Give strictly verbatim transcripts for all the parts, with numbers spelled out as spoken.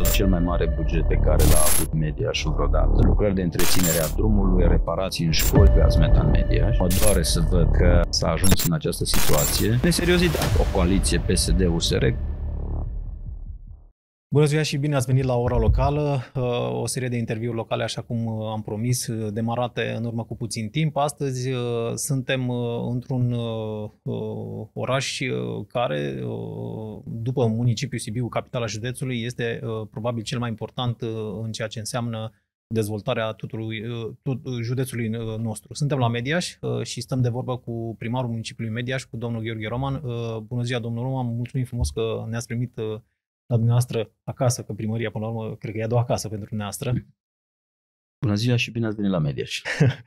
național, cel mai mare buget pe care l-a avut Mediașul vreodată. Lucrări de întreținere a drumului, reparații în școli pe Azmetan Mediaș. Mă doare să văd că s-a ajuns în această situație. Neseriositate. O coaliție P S D U S R. Bună ziua și bine ați venit la Ora Locală, o serie de interviuri locale, așa cum am promis, demarate în urmă cu puțin timp. Astăzi suntem într-un oraș care, după municipiul Sibiu, capitala județului, este probabil cel mai important în ceea ce înseamnă dezvoltarea tuturui, tot, județului nostru. Suntem la Mediaș și stăm de vorbă cu primarul municipiului Mediaș, cu domnul Gheorghe Roman. Bună ziua, domnul Roman, mulțumim frumos că ne-ați primit la dumneavoastră acasă, că primăria, până la urmă, cred că e a doua casă pentru dumneavoastră. Bună ziua și bine ați venit la Mediaș.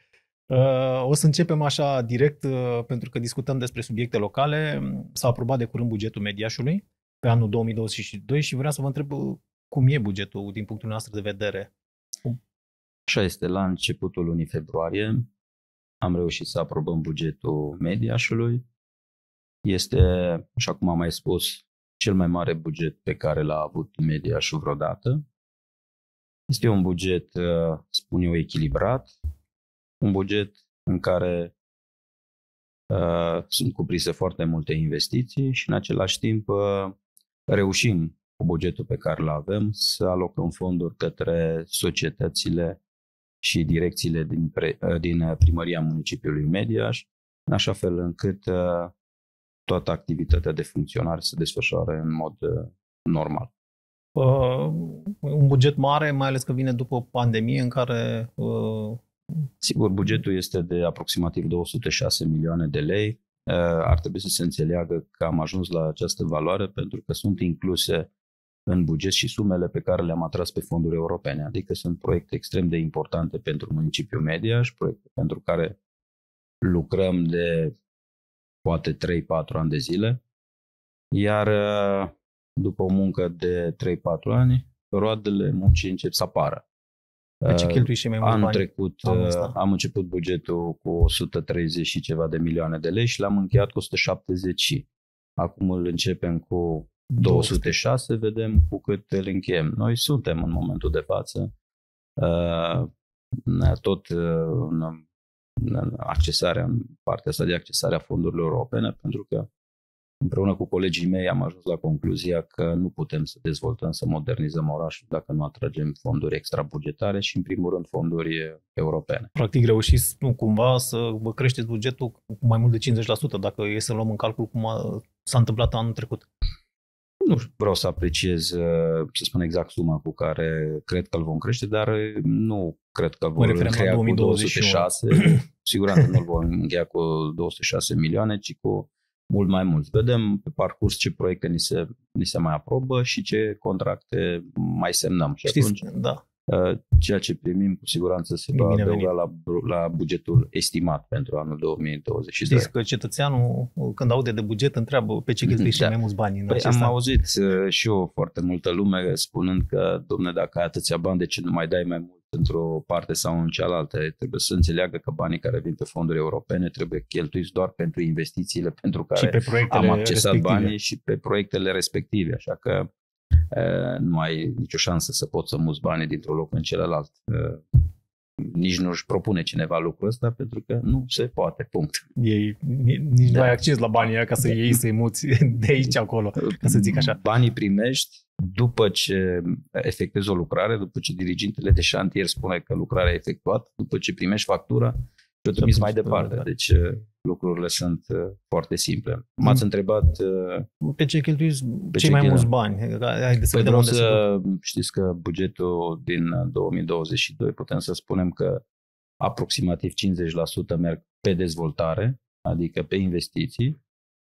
O să începem așa direct, pentru că discutăm despre subiecte locale. S-a aprobat de curând bugetul Mediașului pe anul două mii douăzeci și doi și vreau să vă întreb cum e bugetul din punctul nostru de vedere. Așa este, la începutul lunii februarie am reușit să aprobăm bugetul Mediașului. Este, așa cum am mai spus, cel mai mare buget pe care l-a avut Mediașul vreodată. Este un buget, spun eu, echilibrat, un buget în care uh, sunt cuprinse foarte multe investiții și în același timp uh, reușim cu bugetul pe care îl avem să alocăm fonduri către societățile și direcțiile din, pre, uh, din primăria municipiului Mediaș, în așa fel încât uh, toată activitatea de funcționare se desfășoară în mod uh, normal. Uh, un buget mare, mai ales că vine după pandemie în care... Uh... Sigur, bugetul este de aproximativ două sute șase milioane de lei. Uh, ar trebui să se înțeleagă că am ajuns la această valoare pentru că sunt incluse în buget și sumele pe care le-am atras pe fonduri europene. Adică sunt proiecte extrem de importante pentru municipiul Mediaș, proiecte pentru care lucrăm de poate trei patru ani de zile, iar după o muncă de trei patru ani, roadele muncii încep să apară. De ce cheltui și mai mult Anul bani? trecut am început bugetul cu o sută treizeci și ceva de milioane de lei și l-am încheiat cu o sută șaptezeci. Acum îl începem cu două sute șase, vedem cu cât îl încheiem. Noi suntem în momentul de față tot în accesarea, în partea asta de accesarea fondurilor europene, pentru că împreună cu colegii mei am ajuns la concluzia că nu putem să dezvoltăm, să modernizăm orașul dacă nu atragem fonduri extrabugetare și, în primul rând, fonduri europene. Practic reușiți nu, cumva să vă creșteți bugetul cu mai mult de cincizeci la sută, dacă e să luăm în calcul cum a, s-a întâmplat anul trecut. Nu vreau să apreciez, să spun exact suma cu care cred că îl vom crește, dar nu cred că vom încheia cu două sute șase. Siguranță nu îl vom încheia cu două sute șase milioane, ci cu mult mai mult. Vedem pe parcurs ce proiecte ni se, ni se mai aprobă și ce contracte mai semnăm. Și Știți, atunci, da. ceea ce primim cu siguranță se va adăuga la, la bugetul estimat pentru anul două mii douăzeci și doi. Știți că cetățeanul, când aude de buget, întreabă pe ce cheltui și da. mai mulți bani. În păi am an. auzit uh, și eu foarte multă lume spunând că, domne, dacă ai atâția bani, de ce nu mai dai mai mult într-o parte sau în cealaltă? Trebuie să înțeleagă că banii care vin pe fonduri europene trebuie cheltuiți doar pentru investițiile pentru care am accesat respective. banii și pe proiectele respective. Așa că uh, nu ai nicio șansă să poți să muți banii dintr-un loc în celălalt. Uh, nici nu își propune cineva lucrul ăsta pentru că nu se poate, punct. Ei, nici da. nu ai acces la banii aia ca să iei, să-i muți de aici acolo, ca să zic așa. Banii primești după ce efectuezi o lucrare, după ce dirigintele de șantier spune că lucrarea e efectuată, după ce primești factura și o trimiți mai departe. Deci lucrurile sunt foarte simple. M-ați întrebat pe ce cheltuiți cei mai mulți bani. Haideți să păi vreau să știți că bugetul din două mii douăzeci și doi putem să spunem că aproximativ cincizeci la sută merg pe dezvoltare, adică pe investiții,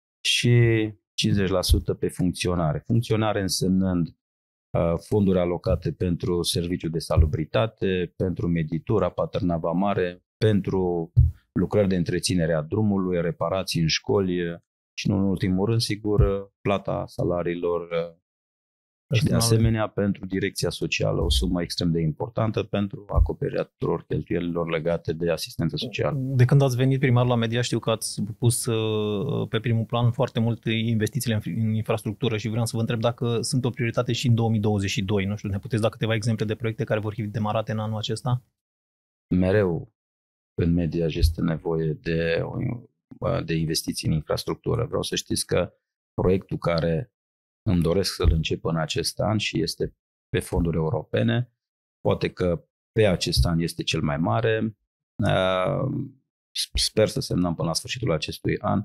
și cincizeci la sută pe funcționare. Funcționare însemnând uh, fonduri alocate pentru serviciul de salubritate, pentru meditura, paternava mare, pentru lucrări de întreținere a drumului, reparații în școli și, nu în ultimul rând, sigur, plata salariilor Și de asemenea pentru direcția socială, o sumă extrem de importantă pentru acoperirea tuturor cheltuielilor legate de asistență socială. De când ați venit primar la Media, știu că ați pus pe primul plan foarte mult investițiile în infrastructură și vreau să vă întreb dacă sunt o prioritate și în două mii douăzeci și doi. Nu știu, ne puteți da câteva exemple de proiecte care vor fi demarate în anul acesta? Mereu în Media este nevoie de, de investiții în infrastructură. Vreau să știți că proiectul care îmi doresc să-l încep în acest an și este pe fonduri europene. Poate că pe acest an este cel mai mare. Sper să semnăm până la sfârșitul acestui an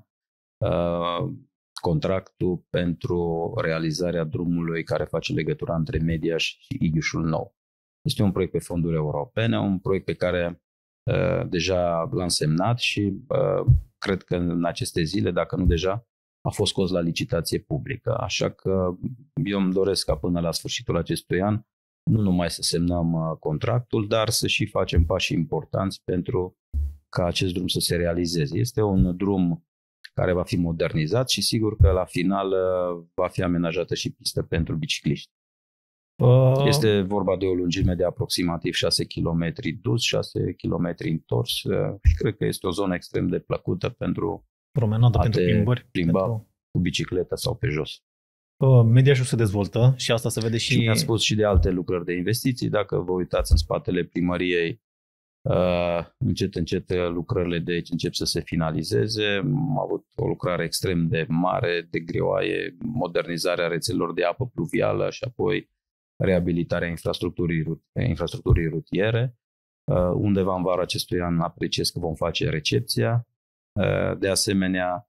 contractul pentru realizarea drumului care face legătura între Mediaș și Ighișul Nou. Este un proiect pe fonduri europene, un proiect pe care deja l-am semnat și cred că în aceste zile, dacă nu deja, a fost scos la licitație publică. Așa că eu îmi doresc ca până la sfârșitul acestui an nu numai să semnăm contractul, dar să și facem pași importanți pentru ca acest drum să se realizeze. Este un drum care va fi modernizat și sigur că la final va fi amenajată și pistă pentru bicicliști. Uh... Este vorba de o lungime de aproximativ șase kilometri dus, șase kilometri întors și cred că este o zonă extrem de plăcută pentru promenadă, pentru plimbări, plimba pentru... cu bicicleta sau pe jos. Mediașul se dezvoltă și asta se vede și... Și mi-a spus și de alte lucrări de investiții. Dacă vă uitați în spatele primăriei, uh, încet, încet lucrările de aici încep să se finalizeze. Am avut o lucrare extrem de mare, de greoaie, modernizarea rețelelor de apă pluvială și apoi reabilitarea infrastructurii, infrastructurii rutiere. Uh, undeva în vara acestui an apreciez că vom face recepția. De asemenea,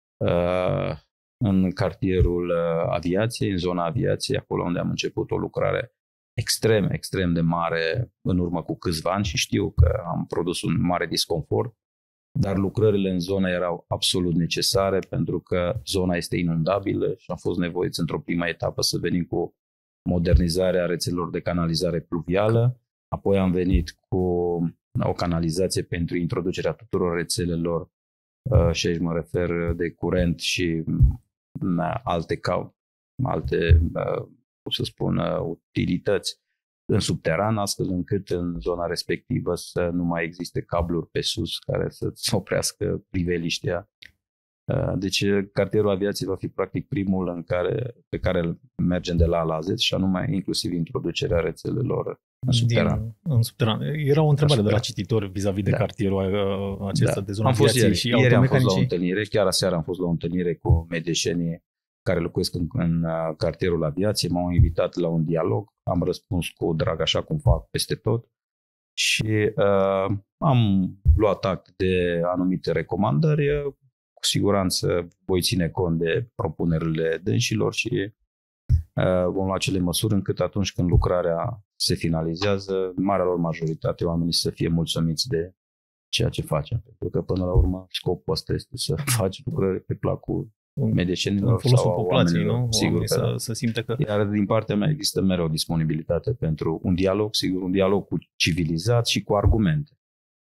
în cartierul aviației, în zona aviației, acolo unde am început o lucrare extrem, extrem de mare în urmă cu câțiva ani și știu că am produs un mare disconfort, dar lucrările în zonă erau absolut necesare pentru că zona este inundabilă și am fost nevoiți într-o prima etapă să venim cu modernizarea rețelelor de canalizare pluvială, apoi am venit cu o canalizație pentru introducerea tuturor rețelelor și aici mă refer de curent și alte, ca, alte cum să spun, utilități în subteran, astfel încât în zona respectivă să nu mai existe cabluri pe sus care să-ți oprească priveliștea. Deci cartierul aviației va fi practic primul în care, pe care mergem de la A la Z și anume inclusiv introducerea rețelelor în subteran. Din, în subteran. Era o întrebare de la cititor vis-a-vis de da. cartierul acesta da. de zona aviației și ieri am fost la o întâlnire, chiar aseară am fost la o întâlnire cu medieșenii care locuiesc în, în cartierul aviației, m-au invitat la un dialog, am răspuns cu drag așa cum fac peste tot și uh, am luat act de anumite recomandări. Cu siguranță voi ține cont de propunerile dânșilor și uh, vom lua acele măsuri încât atunci când lucrarea se finalizează, marea lor majoritate, oamenii să fie mulțumiți de ceea ce facem. Pentru că până la urmă scopul ăsta este să faci lucrări pe placul medieșenilor sau populației, nu? Sigur să, da. să simte că... Iar din partea mea există mereu disponibilitate pentru un dialog, sigur, un dialog cu civilizat și cu argumente.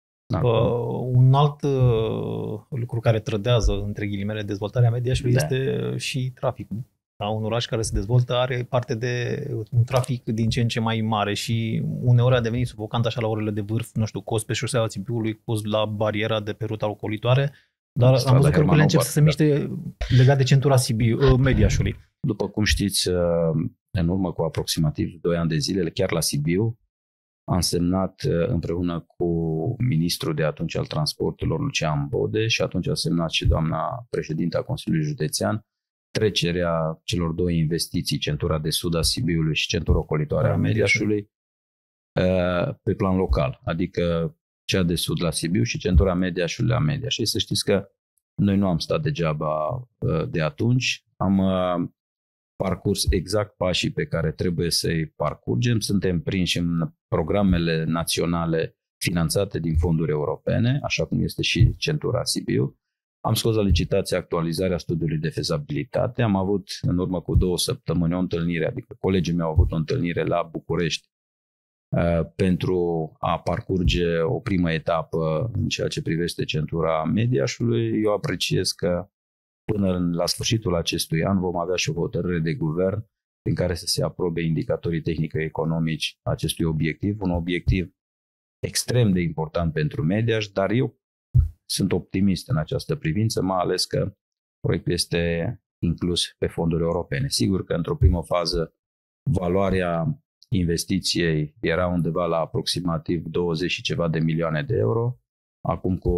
Uh, un alt uh, lucru care trădează, între ghilimele, dezvoltarea Mediașului da. este și traficul. Da? Un oraș care se dezvoltă are parte de un trafic din ce în ce mai mare și uneori a devenit sufocant așa la orele de vârf, nu știu, cost pe șoseaua Sibiului, cost la bariera de pe ruta ocolitoare, dar am văzut că lucrurile încep să se miște da. legat de centura Sibiu, uh, Mediașului. După cum știți, în urmă cu aproximativ doi ani de zile, chiar la Sibiu, am semnat împreună cu ministrul de atunci al transporturilor, Lucian Bode, și atunci a semnat și doamna președintă a Consiliului Județean trecerea celor două investiții, centura de sud a Sibiului și centura ocolitoare a Mediașului, pe plan local, adică cea de sud la Sibiu și centura Mediașului la Mediaș. Și să știți că noi nu am stat degeaba de atunci, am parcurs exact pașii pe care trebuie să-i parcurgem. Suntem prinși în programele naționale finanțate din fonduri europene, așa cum este și centura Sibiu. Am scos la licitație actualizarea studiului de fezabilitate. Am avut în urmă cu două săptămâni o întâlnire, adică colegii mei au avut o întâlnire la București uh, pentru a parcurge o primă etapă în ceea ce privește centura Mediașului. Eu apreciez că până la sfârșitul acestui an vom avea și o hotărâre de guvern prin care să se aprobe indicatorii tehnico-economici acestui obiectiv, un obiectiv extrem de important pentru Mediaș, dar eu sunt optimist în această privință, mai ales că proiectul este inclus pe fonduri europene. Sigur că într-o primă fază valoarea investiției era undeva la aproximativ douăzeci și ceva de milioane de euro. Acum cu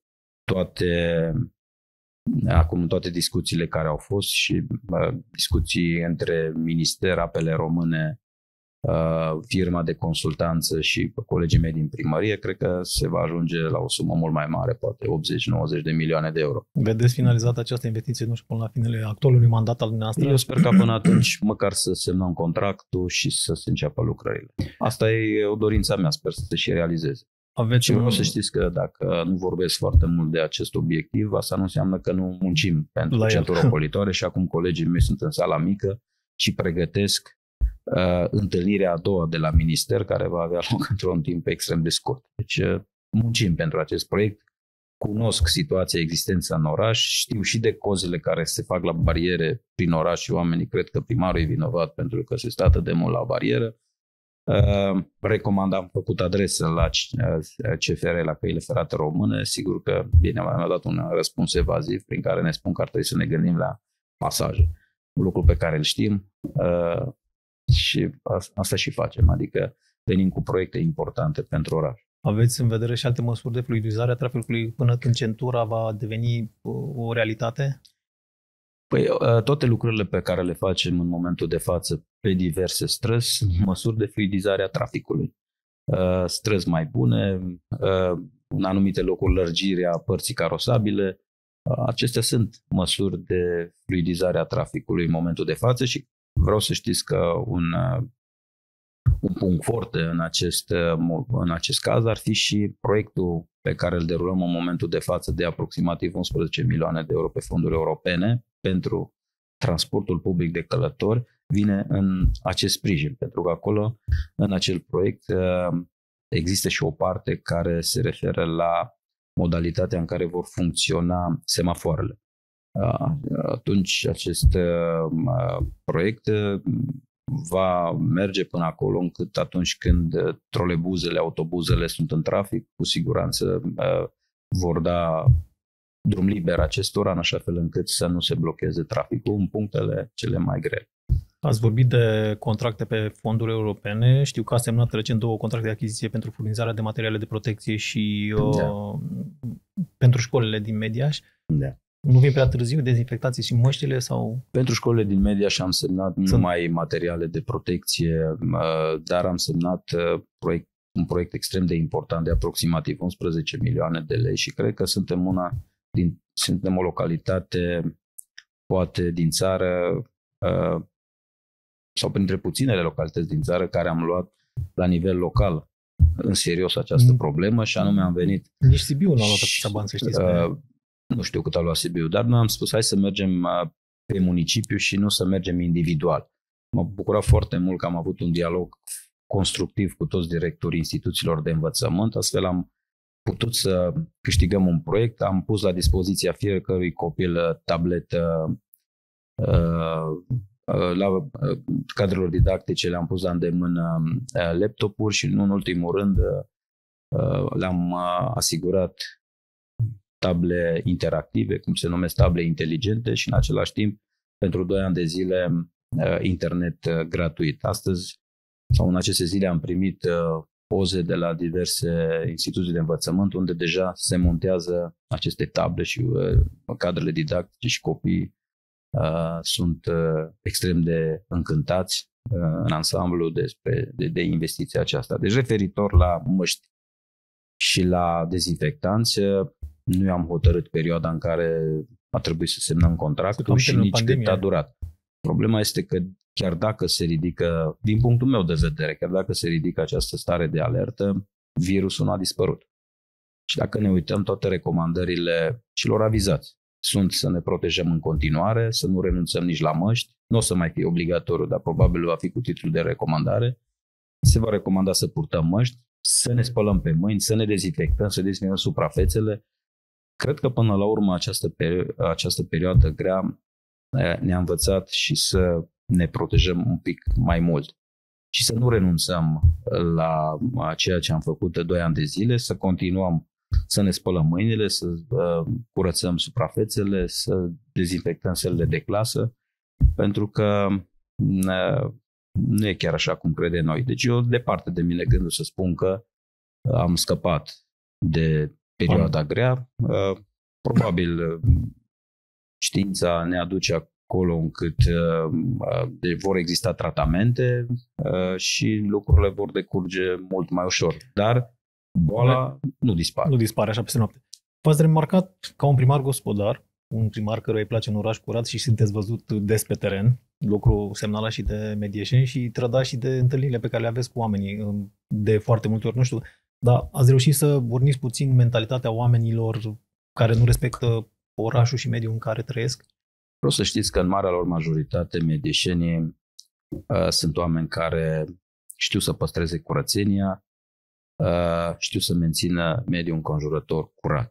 toate, acum toate discuțiile care au fost și uh, discuții între Minister, Apele Române, uh, firma de consultanță și colegii mei din primărie, cred că se va ajunge la o sumă mult mai mare, poate optzeci nouăzeci de milioane de euro. Vedeți finalizată această investiție, nu știu, până la finele actualului mandat al dumneavoastră? Eu sper că până atunci măcar să semnăm contractul și să se înceapă lucrările. Asta e o dorință mea, sper să se și realizeze. Aveți și vreau un... să știți că dacă nu vorbesc foarte mult de acest obiectiv, asta nu înseamnă că nu muncim pentru centuri ocolitoare și acum colegii mei sunt în sala mică și pregătesc uh, întâlnirea a doua de la minister, care va avea loc într-un timp extrem de scurt. Deci uh, muncim pentru acest proiect, cunosc situația existență în oraș, știu și de cozile care se fac la bariere prin oraș și oamenii cred că primarul e vinovat pentru că se stă atât de mult la barieră. Uh, recomand, am făcut adresă la C F R, la Căile Ferate Române. Sigur că bine, mi-a dat un răspuns evaziv prin care ne spun că ar trebui să ne gândim la pasaje. Un lucru pe care îl știm uh, și asta și facem, adică venim cu proiecte importante pentru oraș. Aveți în vedere și alte măsuri de fluidizare a traficului până când centura va deveni o realitate? Păi toate lucrurile pe care le facem în momentul de față pe diverse străzi sunt măsuri de fluidizare a traficului. Străzi mai bune, în anumite locuri lărgirea părții carosabile, acestea sunt măsuri de fluidizare a traficului în momentul de față și vreau să știți că un, un punct forte în acest, în acest caz ar fi și proiectul pe care îl derulăm în momentul de față de aproximativ unsprezece milioane de euro pe fonduri europene pentru transportul public de călători, vine în acest sprijin, pentru că acolo, în acel proiect, există și o parte care se referă la modalitatea în care vor funcționa semafoarele. Atunci acest proiect va merge până acolo încât atunci când trolebuzele, autobuzele sunt în trafic, cu siguranță vor da drum liber acestora în așa fel încât să nu se blocheze traficul în punctele cele mai grele. Ați vorbit de contracte pe fonduri europene. Știu că a semnat recent două contracte de achiziție pentru furnizarea de materiale de protecție și da. uh, pentru școlile din Mediaș. Da. Nu vin prea târziu dezinfectații și măștile? Sau? Pentru școlile din Mediaș am semnat Sunt. numai materiale de protecție, uh, dar am semnat uh, proiect, un proiect extrem de important de aproximativ unsprezece milioane de lei și cred că suntem una din, suntem o localitate poate din țară uh, sau printre puținele localități din țară care am luat la nivel local în serios această mm. problemă și anume am venit... Nici Sibiu nu a luat atâția bani, să știți. Uh, nu știu cât a luat Sibiu, dar noi am spus hai să mergem uh, pe municipiu și nu să mergem individual. M-a bucurat foarte mult că am avut un dialog constructiv cu toți directorii instituțiilor de învățământ, astfel am putut să câștigăm un proiect, am pus la dispoziția fiecărui copil tabletă, la cadrelor didactice le-am pus la îndemână laptopuri și nu în ultimul rând le-am asigurat table interactive, cum se numesc table inteligente și în același timp pentru doi ani de zile internet gratuit. Astăzi sau în aceste zile am primit poze de la diverse instituții de învățământ unde deja se montează aceste table și uh, cadrele didactice și copiii uh, sunt uh, extrem de încântați uh, în ansamblu despre, de, de investiția aceasta. Deci referitor la măști și la dezinfectanți, nu am hotărât perioada în care a trebuit să semnăm contractul și nici cât a durat. Problema este că chiar dacă se ridică, din punctul meu de vedere, chiar dacă se ridică această stare de alertă, virusul nu a dispărut. Și dacă ne uităm, toate recomandările celor avizați sunt să ne protejăm în continuare, să nu renunțăm nici la măști, nu o să mai fie obligatoriu, dar probabil va fi cu titlul de recomandare. Se va recomanda să purtăm măști, să ne spălăm pe mâini, să ne dezinfectăm, să dezinfectăm suprafețele. Cred că până la urmă această, peri- această perioadă grea ne-a învățat și să ne protejăm un pic mai mult și să nu renunțăm la ceea ce am făcut de doi ani de zile, să continuăm să ne spălăm mâinile, să uh, curățăm suprafețele, să dezinfectăm sălile de clasă, pentru că uh, nu e chiar așa cum crede noi. Deci eu departe de mine gândul să spun că am scăpat de perioada grea. Uh, probabil uh, știința ne aduce acolo încât uh, vor exista tratamente uh, și lucrurile vor decurge mult mai ușor. Dar boala nu dispare. Nu dispare așa peste noapte. V-ați remarcat ca un primar gospodar, un primar căruia îi place un oraș curat și sunteți văzut des pe teren, lucru semnalat și de Medieșeni și trădat și de întâlnirile pe care le aveți cu oamenii de foarte multe ori, nu știu, dar ați reușit să burniți puțin mentalitatea oamenilor care nu respectă orașul și mediul în care trăiesc? Vreau să știți că în marea lor majoritate medieșenii uh, sunt oameni care știu să păstreze curățenia, uh, știu să mențină mediul înconjurător curat.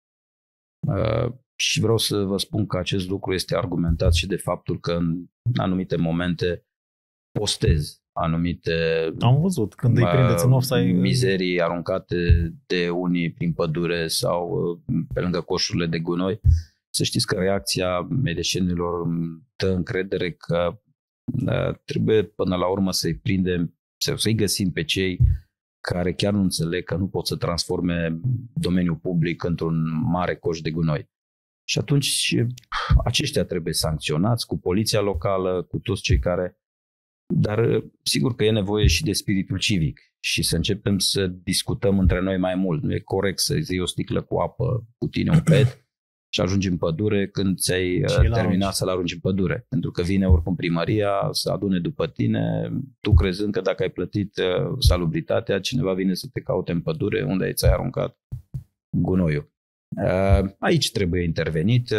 Uh, și vreau să vă spun că acest lucru este argumentat și de faptul că în anumite momente postez anumite Am văzut când îi prindeți în offside mizerii aruncate de unii prin pădure sau pe lângă coșurile de gunoi. Să știți că reacția medieșenilor îmi dă încredere că trebuie până la urmă să-i prindem, să-i găsim pe cei care chiar nu înțeleg că nu pot să transforme domeniul public într-un mare coș de gunoi. Și atunci aceștia trebuie sancționați cu poliția locală, cu toți cei care... Dar sigur că e nevoie și de spiritul civic și să începem să discutăm între noi mai mult. Nu e corect să-ți iei o sticlă cu apă, cu tine un pet și ajungi în pădure când ți-ai terminat să-l arunci în pădure. Pentru că vine oricum primăria să adune după tine, tu crezând că dacă ai plătit salubritatea, cineva vine să te caute în pădure unde ți-ai aruncat gunoiul. Aici trebuie intervenit.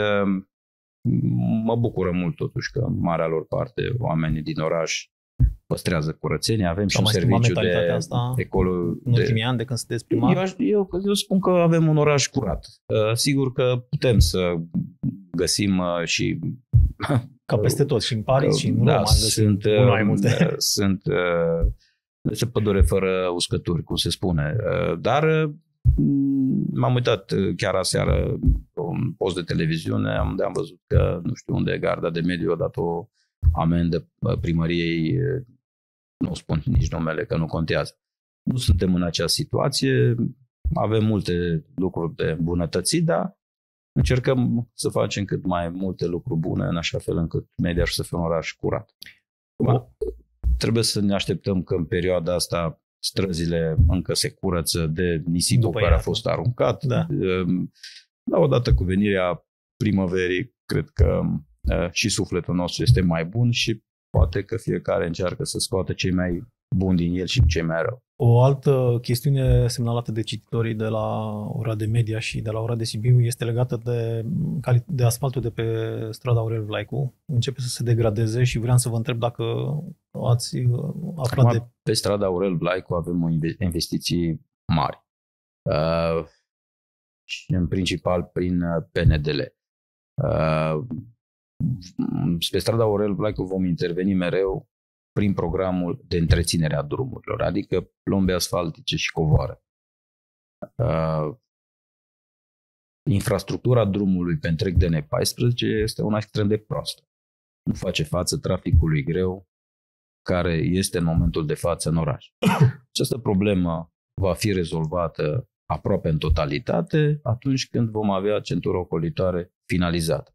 Mă bucură mult totuși că în marea lor parte oamenii din oraș păstrează curățenia. Avem și un serviciu de ecolo... În ultimii ani de când sunteți primar? Eu, eu, eu spun că avem un oraș curat. Sigur că putem să găsim și... Ca peste tot, și în Paris și în da, Roma. Sunt, mai multe. sunt se pădure fără uscături, cum se spune. Dar m-am uitat chiar aseară un post de televiziune unde am văzut că, nu știu unde, Garda de Mediu a dat o amendă primăriei, nu spun nici numele, că nu contează. Nu suntem în acea situație, avem multe lucruri de îmbunătățit, dar încercăm să facem cât mai multe lucruri bune în așa fel încât Mediaș să fie un oraș curat. Acum, trebuie să ne așteptăm că în perioada asta străzile încă se curăță de nisipul După care ea. a fost aruncat. Da. Dar odată cu venirea primăverii, cred că uh, și sufletul nostru este mai bun și poate că fiecare încearcă să scoată cei mai buni din el și cei mai rău. O altă chestiune semnalată de cititorii de la ora de Media și de la ora de Sibiu este legată de, de asfaltul de pe strada Aurel Vlaicu. Începe să se degradeze și vreau să vă întreb dacă ați aflat Acum, de... Pe strada Aurel Vlaicu avem o investiții mari. Uh, și în principal prin P N D L. Uh, pe strada Aurel Vlaicu vom interveni mereu prin programul de întreținere a drumurilor, adică plombe asfaltice și covoare. Uh, infrastructura drumului pe întreg D N paisprezece este una extrem de proastă. Nu face față traficului greu care este în momentul de față în oraș. Această problemă va fi rezolvată aproape în totalitate atunci când vom avea centura ocolitoare finalizată.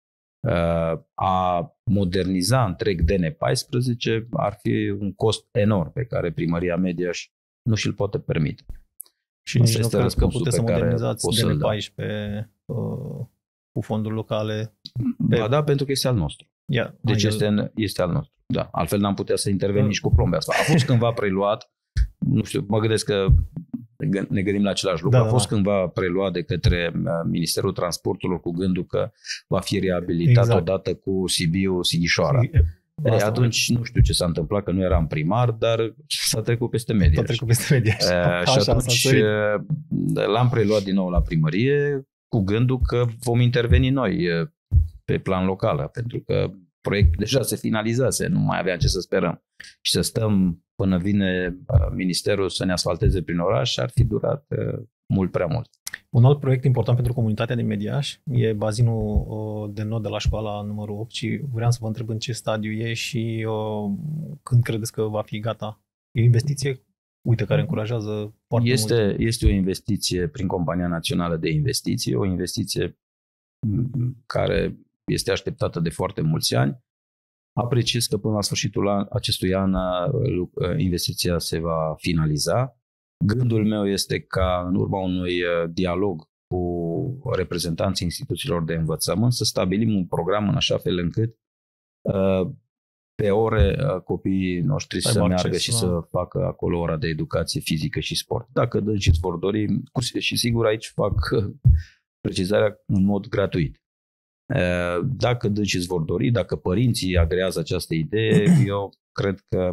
A moderniza întreg D N paisprezece ar fi un cost enorm pe care primăria Mediaș nu și-l poate permite. Și nici nu cred că puteți să modernizați D N paisprezece uh, cu fonduri locale. Pe... Ba da, pentru că este al nostru. Yeah, deci este, el... este al nostru. Da. Altfel n-am putea să intervenim nici cu plombe asta. A fost cândva preluat, nu știu, mă gândesc că ne gândim la același lucru. Da, a fost da. cândva preluat de către Ministerul Transporturilor cu gândul că va fi reabilitat exact. odată cu Sibiu-Sighișoara. E, atunci nu știu ce s-a întâmplat, că nu eram primar, dar s-a trecut peste Mediaș. S-a trecut peste Mediaș. E, și atunci l-am preluat din nou la primărie cu gândul că vom interveni noi pe plan local, pentru că proiectul deja se finalizase, nu mai aveam ce să sperăm. Și să stăm până vine ministerul să ne asfalteze prin oraș ar fi durat mult prea mult. Un alt proiect important pentru comunitatea din Mediaș e bazinul de not de la școala numărul opt și vreau să vă întreb în ce stadiu e și uh, când credeți că va fi gata. E o investiție, uite, care încurajează foarte este, mult. Este o investiție prin Compania Națională de Investiții, o investiție care este așteptată de foarte mulți ani. Apreciez că până la sfârșitul an, acestui an investiția se va finaliza. Gândul meu este ca în urma unui dialog cu reprezentanții instituțiilor de învățământ să stabilim un program în așa fel încât pe ore copiii noștri să acces, meargă și la... să facă acolo ora de educație fizică și sport. Dacă dânsii îți vor dori, și sigur aici fac precizarea în mod gratuit. Dacă dânsii îți vor dori, dacă părinții agrează această idee, eu cred că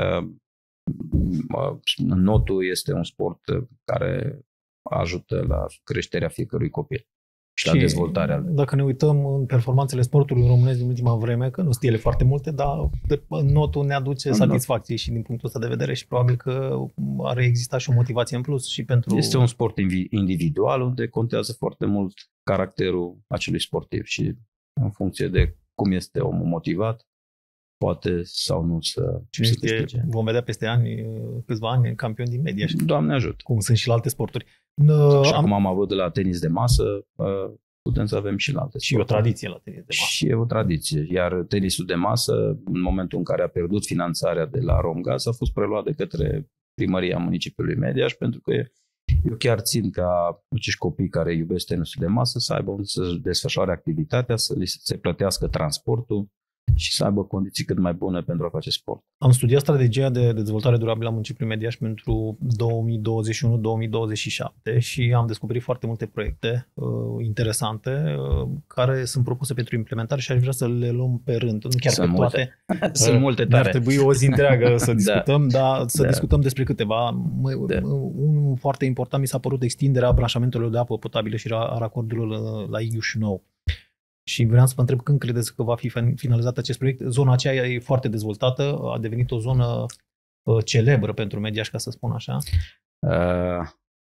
notul este un sport care ajută la creșterea fiecărui copil și, și la dezvoltarea. Dacă ne uităm în performanțele sportului românesc din ultima vreme, că nu sunt ele foarte multe, dar notul ne aduce satisfacție și din punctul ăsta de vedere și probabil că ar exista și o motivație în plus și pentru... Este un sport individual unde contează foarte mult caracterul acelui sportiv și în funcție de cum este omul motivat, poate sau nu să, Cine să știe, vom vedea peste ani, câțiva ani, campioni din media. Doamne ajută. Cum sunt și la alte sporturi. Și am... acum am avut de la tenis de masă, putem să avem și la alte Și sporturi. O tradiție la tenis de masă. Și e o tradiție. Iar tenisul de masă, în momentul în care a pierdut finanțarea de la Romgaz, a fost preluat de către primăria municipiului Mediaș, pentru că eu chiar țin ca acești copii care iubesc tenisul de masă să aibă unde să desfășoare activitatea, să li se plătească transportul și să aibă condiții cât mai bune pentru a face sport. Am studiat strategia de dezvoltare durabilă a municipiului Mediaș pentru două mii douăzeci și unu două mii douăzeci și șapte și am descoperit foarte multe proiecte uh, interesante uh, care sunt propuse pentru implementare și aș vrea să le luăm pe rând. Nu chiar sunt pe multe. toate. Sunt multe tare. Ar trebui o zi întreagă să discutăm, da. dar să da. discutăm despre câteva. Da. Unul foarte important mi s-a părut extinderea branșamentelor de apă potabilă și a racordurilor la Ighiu și Nou. Și vreau să vă întreb când credeți că va fi finalizat acest proiect. Zona aceea e foarte dezvoltată, a devenit o zonă uh, celebră pentru Mediaș, ca să spun așa. Uh,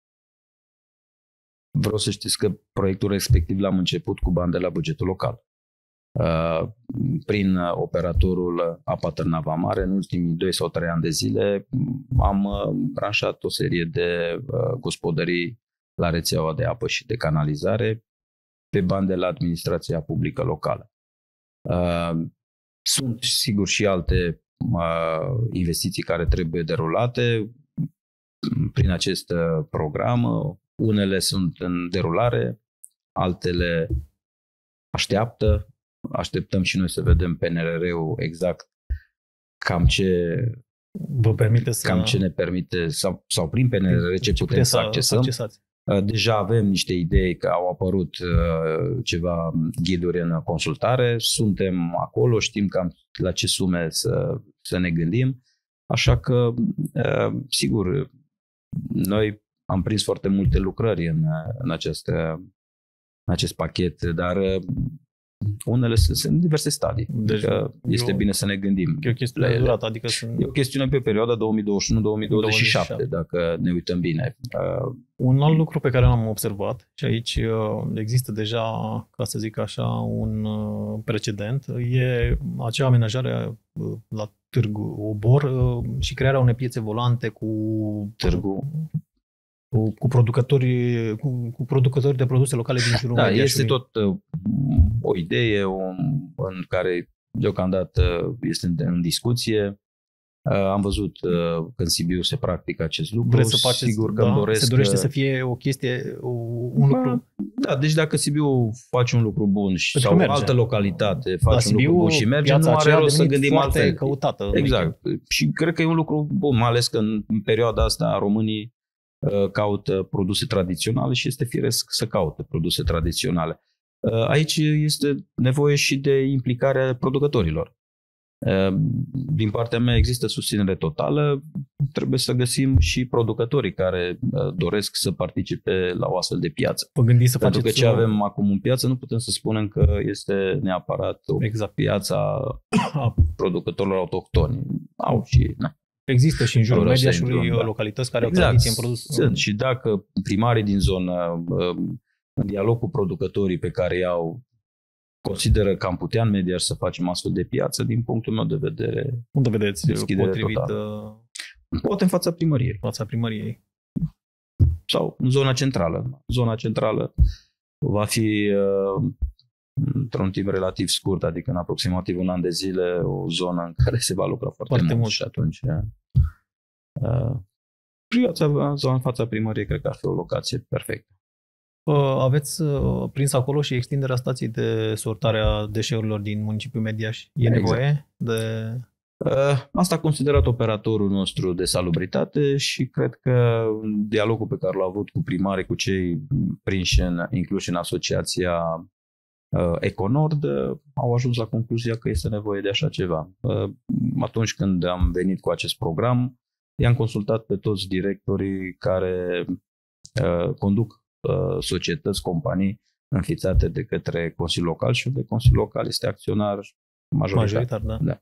vreau să știți că proiectul respectiv l-am început cu bani de la bugetul local. Uh, prin operatorul Apa Târnava Mare, în ultimii doi sau trei ani de zile, am uh, branșat o serie de uh, gospodării la rețeaua de apă și de canalizare, pe bani de la administrația publică locală. Sunt sigur și alte investiții care trebuie derulate prin acest program. Unele sunt în derulare, altele așteaptă. Așteptăm și noi să vedem P N R R-ul exact cam ce, vă permite să... cam ce ne permite sau, sau prin P N R R ce putem să accesăm. Accesați. Deja avem niște idei că au apărut uh, ceva ghiduri în consultare, suntem acolo, știm cam la ce sume să, să ne gândim, așa că, uh, sigur, noi am prins foarte multe lucrări în, în, acest, în acest pachet, dar uh, unele sunt, sunt diverse stadii. Deci adică este o, bine să ne gândim. E o chestiune de durată, adică sunt... E o chestiune pe perioada două mii douăzeci și unu două mii douăzeci și șapte, dacă ne uităm bine. Uh, Un alt lucru pe care l-am observat, și aici uh, există deja, ca să zic așa, un uh, precedent, e acea amenajare uh, la Târgu Obor uh, și crearea unei piețe volante cu Târgu... Cu, cu, producători, cu, cu producători de produse locale din jurul Da, este tot uh, o idee um, în care deocamdată este în, în discuție. Uh, am văzut uh, că în Sibiu se practică acest lucru. Vreți să faceți, Sigur că da, îmi doresc se dorește să fie o chestie, un da, lucru... Da, deci dacă Sibiu face un lucru bun și, sau o altă localitate face da, un Sibiu, lucru bun și merge, nu are rost să gândim altfel. Căutată, exact. Și cred că e un lucru bun, mai ales că în perioada asta românii caută produse tradiționale și este firesc să caute produse tradiționale. Aici este nevoie și de implicarea producătorilor. Din partea mea există susținere totală, trebuie să găsim și producătorii care doresc să participe la o astfel de piață. Vă gândiți să Pentru că faceți ce o... avem acum în piață nu putem să spunem că este neapărat o exact. piața producătorilor autohtoni. Au și... Na. Există și în jurul Mediașului localități care exact. au tradiție în produs. Sunt și dacă primarii din zonă, în dialog cu producătorii pe care i-au, consideră că am putea în Mediaș să facem astfel de piață, din punctul meu de vedere. Unde vedeți potrivit? Poate în fața primăriei. În fața primăriei. Sau în zona centrală. Zona centrală va fi uh, într-un timp relativ scurt, adică în aproximativ un an de zile, o zonă în care se va lucra foarte, foarte mult, mult și atunci uh, piața, zona în fața primăriei cred că ar fi o locație perfectă. Aveți prins acolo și extinderea stației de sortare a deșeurilor din municipiul Mediaș. E nevoie exact. de... Asta a considerat operatorul nostru de salubritate și cred că dialogul pe care l-a avut cu primarii, cu cei prinși în, incluși în asociația Econord, au ajuns la concluzia că este nevoie de așa ceva. Atunci când am venit cu acest program, i-am consultat pe toți directorii care conduc societăți, companii înființate de către Consiliul Local și unde Consiliul Local este acționar majoritar. majoritar da. Da.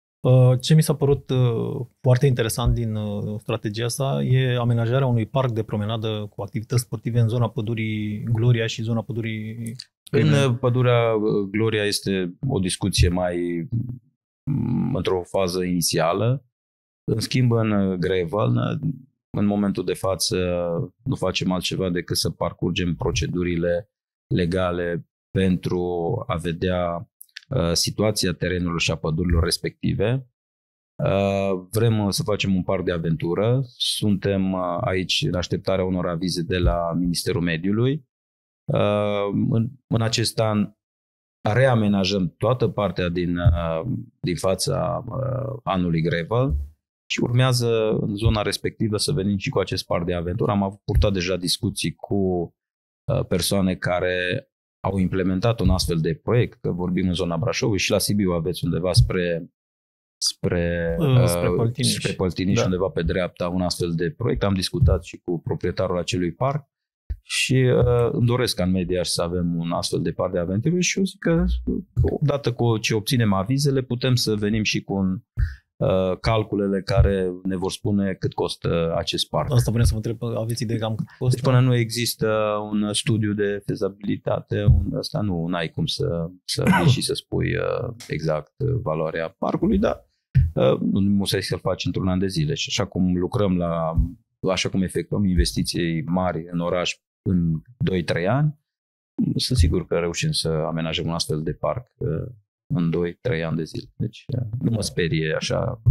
Ce mi s-a părut foarte interesant din strategia asta e amenajarea unui parc de promenadă cu activități sportive în zona pădurii Gloria și zona pădurii... În pădurea Gloria este o discuție mai într-o fază inițială. În schimb, în Greval, în momentul de față nu facem altceva decât să parcurgem procedurile legale pentru a vedea uh, situația terenurilor și a pădurilor respective. Uh, vrem să facem un parc de aventură. Suntem uh, aici în așteptarea unor avize de la Ministerul Mediului. Uh, în, în acest an reamenajăm toată partea din, uh, din fața uh, anului Greval. Și urmează în zona respectivă să venim și cu acest parc de aventură. Am avut purtat deja discuții cu persoane care au implementat un astfel de proiect, că vorbim în zona Brașovului și la Sibiu aveți undeva spre spre, uh, spre Păltiniș, spre Păltiniș da. Undeva pe dreapta un astfel de proiect. Am discutat și cu proprietarul acelui parc și uh, îmi doresc ca în Mediaș să avem un astfel de parc de aventură și eu zic că odată cu ce obținem avizele putem să venim și cu un calculele care ne vor spune cât costă acest parc. Asta vreau să vă întreb, aveți idee cam cât costă? Deci până nu există un studiu de fezabilitate, un, asta nu ai cum să, să vii și să spui exact valoarea parcului, dar nu musai să-l faci într-un an de zile. Și așa cum lucrăm la, așa cum efectuăm investiții mari în oraș în doi trei ani, sunt sigur că reușim să amenajăm un astfel de parc în doi trei ani de zile. Deci nu mă sperie așa.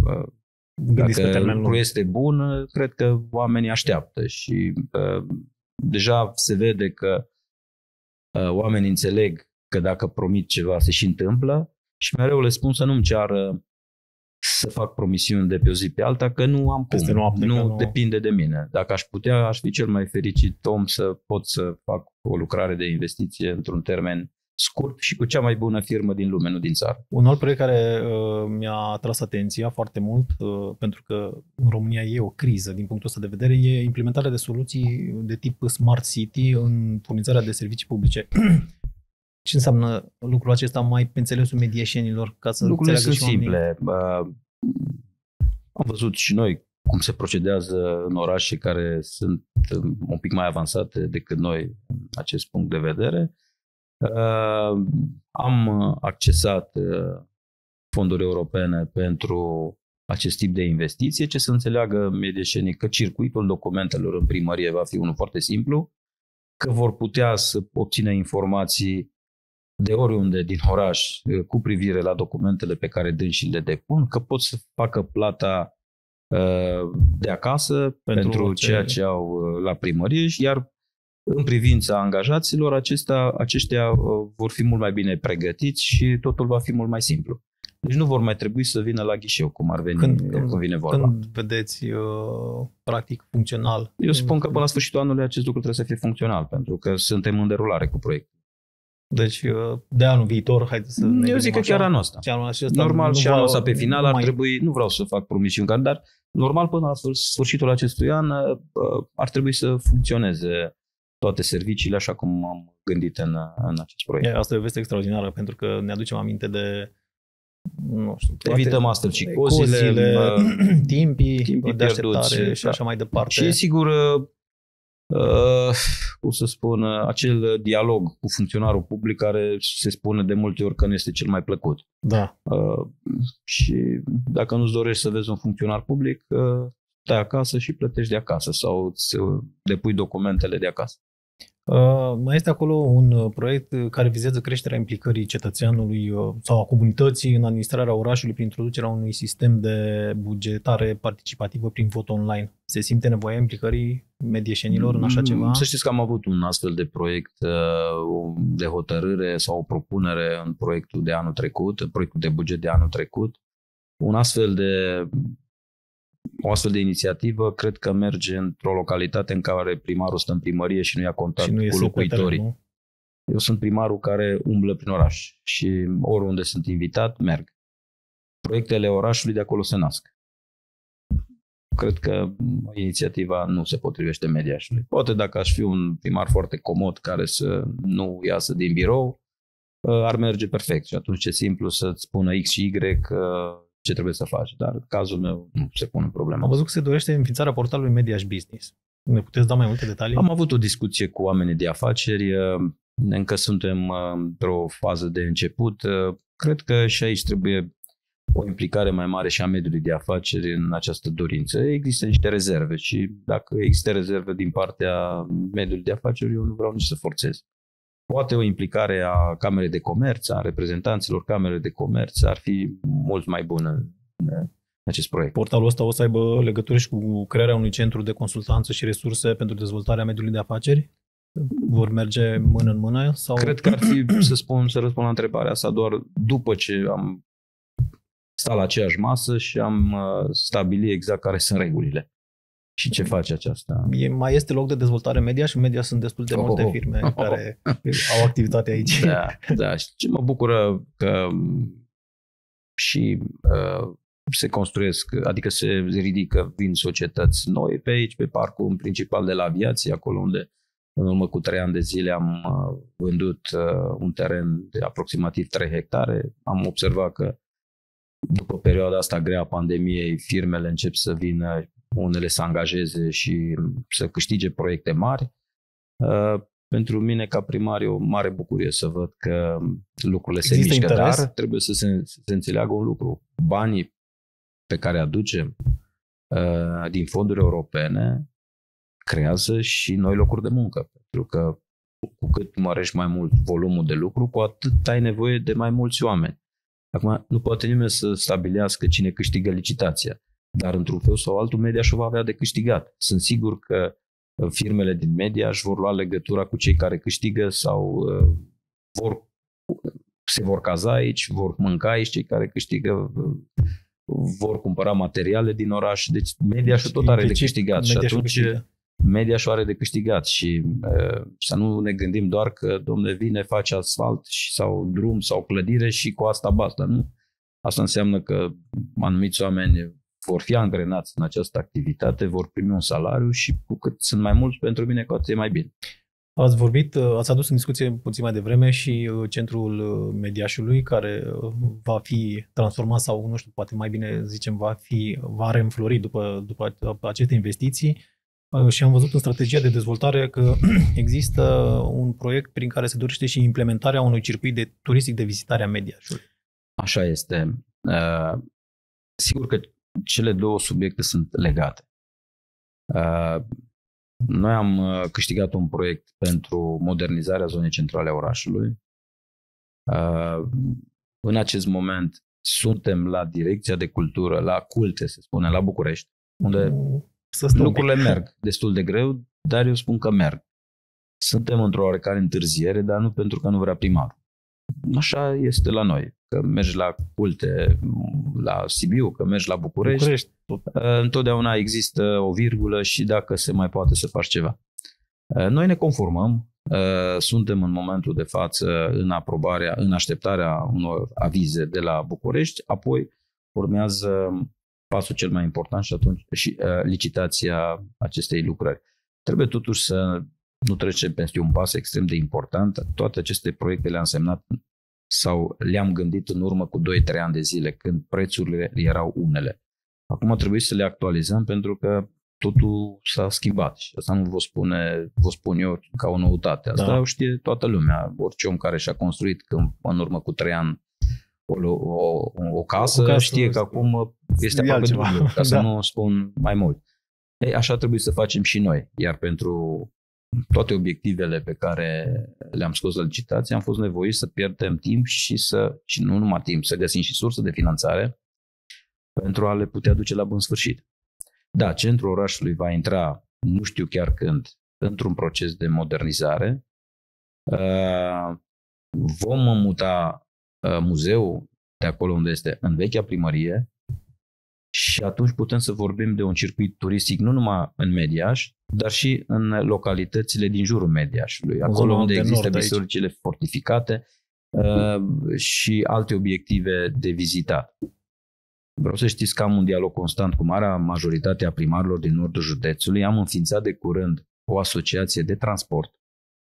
Dacă lucrul este bun, cred că oamenii așteaptă și uh, deja se vede că uh, oamenii înțeleg că dacă promit ceva se și întâmplă și mereu le spun să nu-mi ceară să fac promisiuni de pe o zi pe alta, că nu am cum. Noapte, nu, nu depinde de mine. Dacă aș putea, aș fi cel mai fericit om să pot să fac o lucrare de investiție într-un termen scurt și cu cea mai bună firmă din lume, nu din țară. Un alt proiect care uh, mi-a atras atenția foarte mult, uh, pentru că în România e o criză din punctul ăsta de vedere, e implementarea de soluții de tip Smart City în furnizarea de servicii publice. Ce înseamnă lucrul acesta mai pe înțelesul medieșenilor? Ca să lucrurile sunt și simple. Uh, am văzut și noi cum se procedează în orașe care sunt un pic mai avansate decât noi în acest punct de vedere. Uh, am accesat uh, fonduri europene pentru acest tip de investiție, ce să înțeleagă medieșenii că circuitul documentelor în primărie va fi unul foarte simplu, că vor putea să obțină informații de oriunde din oraș uh, cu privire la documentele pe care dânsii le depun, că pot să facă plata uh, de acasă pentru, pentru ceea ce au uh, la primărie, iar în privința angajaților, acestea, aceștia vor fi mult mai bine pregătiți și totul va fi mult mai simplu. Deci nu vor mai trebui să vină la ghișeu, cum ar veni, când, cum vine vorba. Când vedeți uh, practic funcțional? Eu spun că până la sfârșitul anului acest lucru trebuie să fie funcțional, pentru că suntem în derulare cu proiectul. Deci de anul viitor, haideți să ne Eu zic că așa, chiar anul ăsta. Anul acesta normal și anul ăsta pe final ar mai... trebui, nu vreau să fac promisiuni, dar normal până la sfârșitul acestui an ar trebui să funcționeze toate serviciile așa cum am gândit în, în acest proiect. Asta e o veste extraordinară pentru că ne aducem aminte de nu știu, evităm astfel cicozile, timpii, timpii de așteptare pierduți, și așa mai departe. Și sigur, uh, cum să spun, acel dialog cu funcționarul public care se spune de multe ori că nu este cel mai plăcut. Da. Uh, și dacă nu-ți dorești să vezi un funcționar public, uh, stai acasă și plătești de acasă sau îți depui documentele de acasă. Uh, mai este acolo un proiect care vizează creșterea implicării cetățeanului uh, sau a comunității în administrarea orașului prin introducerea unui sistem de bugetare participativă prin vot online. Se simte nevoia implicării medieșenilor în așa ceva? Să știți că am avut un astfel de proiect uh, de hotărâre sau o propunere în proiectul de anul trecut, în proiectul de buget de anul trecut. Un astfel de O astfel de inițiativă cred că merge într-o localitate în care primarul stă în primărie și nu ia contact nu cu locuitorii. Teren, Eu sunt primarul care umblă prin oraș și oriunde sunt invitat, merg. Proiectele orașului de acolo se nasc. Cred că inițiativa nu se potrivește Mediașului. Poate dacă aș fi un primar foarte comod care să nu iasă din birou, ar merge perfect și atunci e simplu să-ți spună X și Y ce trebuie să faci, dar în cazul meu nu se pune problema. Am văzut că se dorește înființarea portalului Mediaș Business. Ne puteți da mai multe detalii? Am avut o discuție cu oamenii de afaceri, încă suntem într-o fază de început. Cred că și aici trebuie o implicare mai mare și a mediului de afaceri în această dorință. Există niște rezerve și dacă există rezerve din partea mediului de afaceri, eu nu vreau nici să forțez. Poate o implicare a Camerei de Comerț, a reprezentanților Camerei de Comerț ar fi mult mai bună în acest proiect. Portalul ăsta o să aibă legătură și cu crearea unui centru de consultanță și resurse pentru dezvoltarea mediului de afaceri? Vor merge mână în mână? Sau? Cred că ar fi, să spun, să răspund la întrebarea asta doar după ce am stat la aceeași masă și am stabilit exact care sunt regulile. Și ce face aceasta? E, mai este loc de dezvoltare media și în media sunt destul de multe oh, firme oh, care oh. au activitate aici. Da, da. Și ce mă bucură că și uh, se construiesc, adică se ridică, vin societăți noi pe aici, pe parcul principal de la aviație, acolo unde în urmă cu trei ani de zile am uh, vândut uh, un teren de aproximativ trei hectare. Am observat că după perioada asta grea a pandemiei, firmele încep să vină, unele să angajeze și să câștige proiecte mari. Pentru mine, ca primar, e o mare bucurie să văd că lucrurile se mișcă, interes? Dar trebuie să se, să se înțeleagă un lucru. Banii pe care aducem din fonduri europene creează și noi locuri de muncă. Pentru că cu cât mărești mai mult volumul de lucru, cu atât ai nevoie de mai mulți oameni. Acum, nu poate nimeni să stabilească cine câștigă licitația, dar într-un fel sau altul Mediașul va avea de câștigat. Sunt sigur că firmele din Mediaș vor lua legătura cu cei care câștigă sau uh, vor, se vor caza aici, vor mânca aici cei care câștigă, uh, vor cumpăra materiale din oraș. Deci Mediașul tot are de câștigat și atunci Mediașul are de câștigat și uh, să nu ne gândim doar că, domne, vine, face asfalt și, sau drum sau clădire și cu asta basta. Nu? Asta înseamnă că anumiți oameni vor fi angrenați în această activitate, vor primi un salariu și cu cât sunt mai mulți pentru mine, cu atât e mai bine. Ați vorbit, ați adus în discuție puțin mai devreme și centrul Mediașului, care va fi transformat sau, nu știu, poate mai bine zicem, va fi, va reînflori după, după aceste investiții. Și am văzut în strategia de dezvoltare că există un proiect prin care se dorește și implementarea unui circuit de turistic de vizitare a Mediașului. Așa este. Uh, sigur că cele două subiecte sunt legate. Uh, noi am câștigat un proiect pentru modernizarea zonei centrale a orașului. Uh, în acest moment suntem la Direcția de Cultură, la Culte, se spune, la București, unde lucrurile merg destul de greu, dar eu spun că merg. Suntem într-o oarecare întârziere, dar nu pentru că nu vrea primarul. Așa este la noi. Că mergi la Culte, la Sibiu, că mergi la București, București. Întotdeauna există o virgulă și dacă se mai poate să faci ceva. Noi ne conformăm Suntem în momentul de față în aprobarea, în așteptarea unor avize de la București, apoi urmează pasul cel mai important și atunci și uh, licitația acestei lucrări. Trebuie totuși să nu trecem peste un pas extrem de important. Toate aceste proiecte le-am semnat sau le-am gândit în urmă cu doi trei ani de zile, când prețurile erau unele. Acum trebuie să le actualizăm pentru că totul s-a schimbat și asta nu vă, spune, vă spun eu ca o noutate. Asta da. O știe toată lumea. Orice om care și-a construit când, în urmă cu trei ani o, o, o, casă, o casă știe că acum este aproape dublu, ca să da. Nu spun mai mult. Ei, așa trebuie să facem și noi. Iar pentru toate obiectivele pe care le-am scos la licitație, am fost nevoiți să pierdem timp și să, și nu numai timp, să găsim și surse de finanțare pentru a le putea duce la bun sfârșit. Da, centrul orașului va intra, nu știu chiar când, într-un proces de modernizare. Vom muta muzeul de acolo unde este, în vechea primărie, și atunci putem să vorbim de un circuit turistic nu numai în Mediaș, dar și în localitățile din jurul Mediașului, acolo unde există bisericile fortificate și alte obiective de vizitat. Vreau să știți că am un dialog constant cu marea majoritate a primarilor din nordul județului. Am înființat de curând o asociație de transport.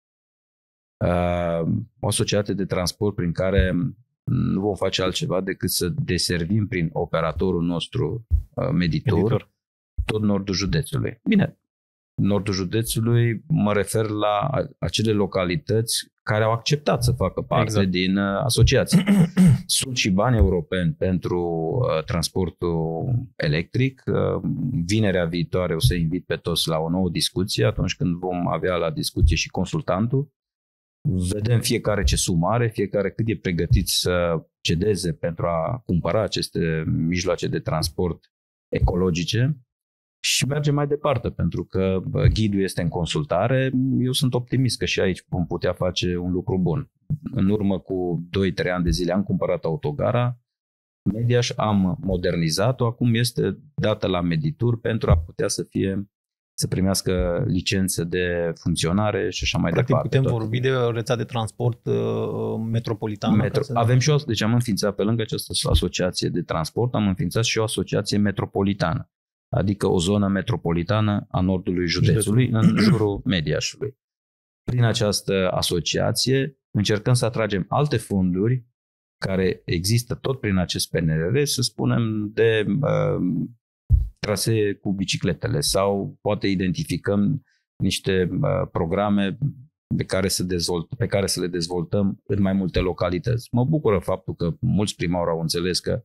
O asociație de transport prin care nu vom face altceva decât să deservim prin operatorul nostru Meditur, Meditur. tot nordul județului. Bine, nordul județului mă refer la acele localități care au acceptat să facă parte exact. din asociație. Sunt și bani europeni pentru uh, transportul electric. Uh, vinerea viitoare o să invit pe toți la o nouă discuție, atunci când vom avea la discuție și consultantul. Vedem fiecare ce sumă are, fiecare cât e pregătit să cedeze pentru a cumpăra aceste mijloace de transport ecologice. Și mergem mai departe, pentru că ghidul este în consultare. Eu sunt optimist că și aici vom putea face un lucru bun. În urmă cu doi trei ani de zile am cumpărat autogara Mediaș, am modernizat-o, acum este dată la Meditur pentru a putea să fie, să primească licență de funcționare și așa mai Practic, departe. putem toate. vorbi de o rețea de transport uh, metropolitană? Metro. Avem și o, deci am înființat pe lângă această asociație de transport, am înființat și o asociație metropolitană. Adică o zonă metropolitană a nordului județului, în jurul Mediașului. Prin această asociație încercăm să atragem alte fonduri care există tot prin acest P N R R, să spunem, de uh, trasee cu bicicletele sau poate identificăm niște uh, programe pe care, să dezvolt, pe care să le dezvoltăm în mai multe localități. Mă bucură faptul că mulți primari au înțeles că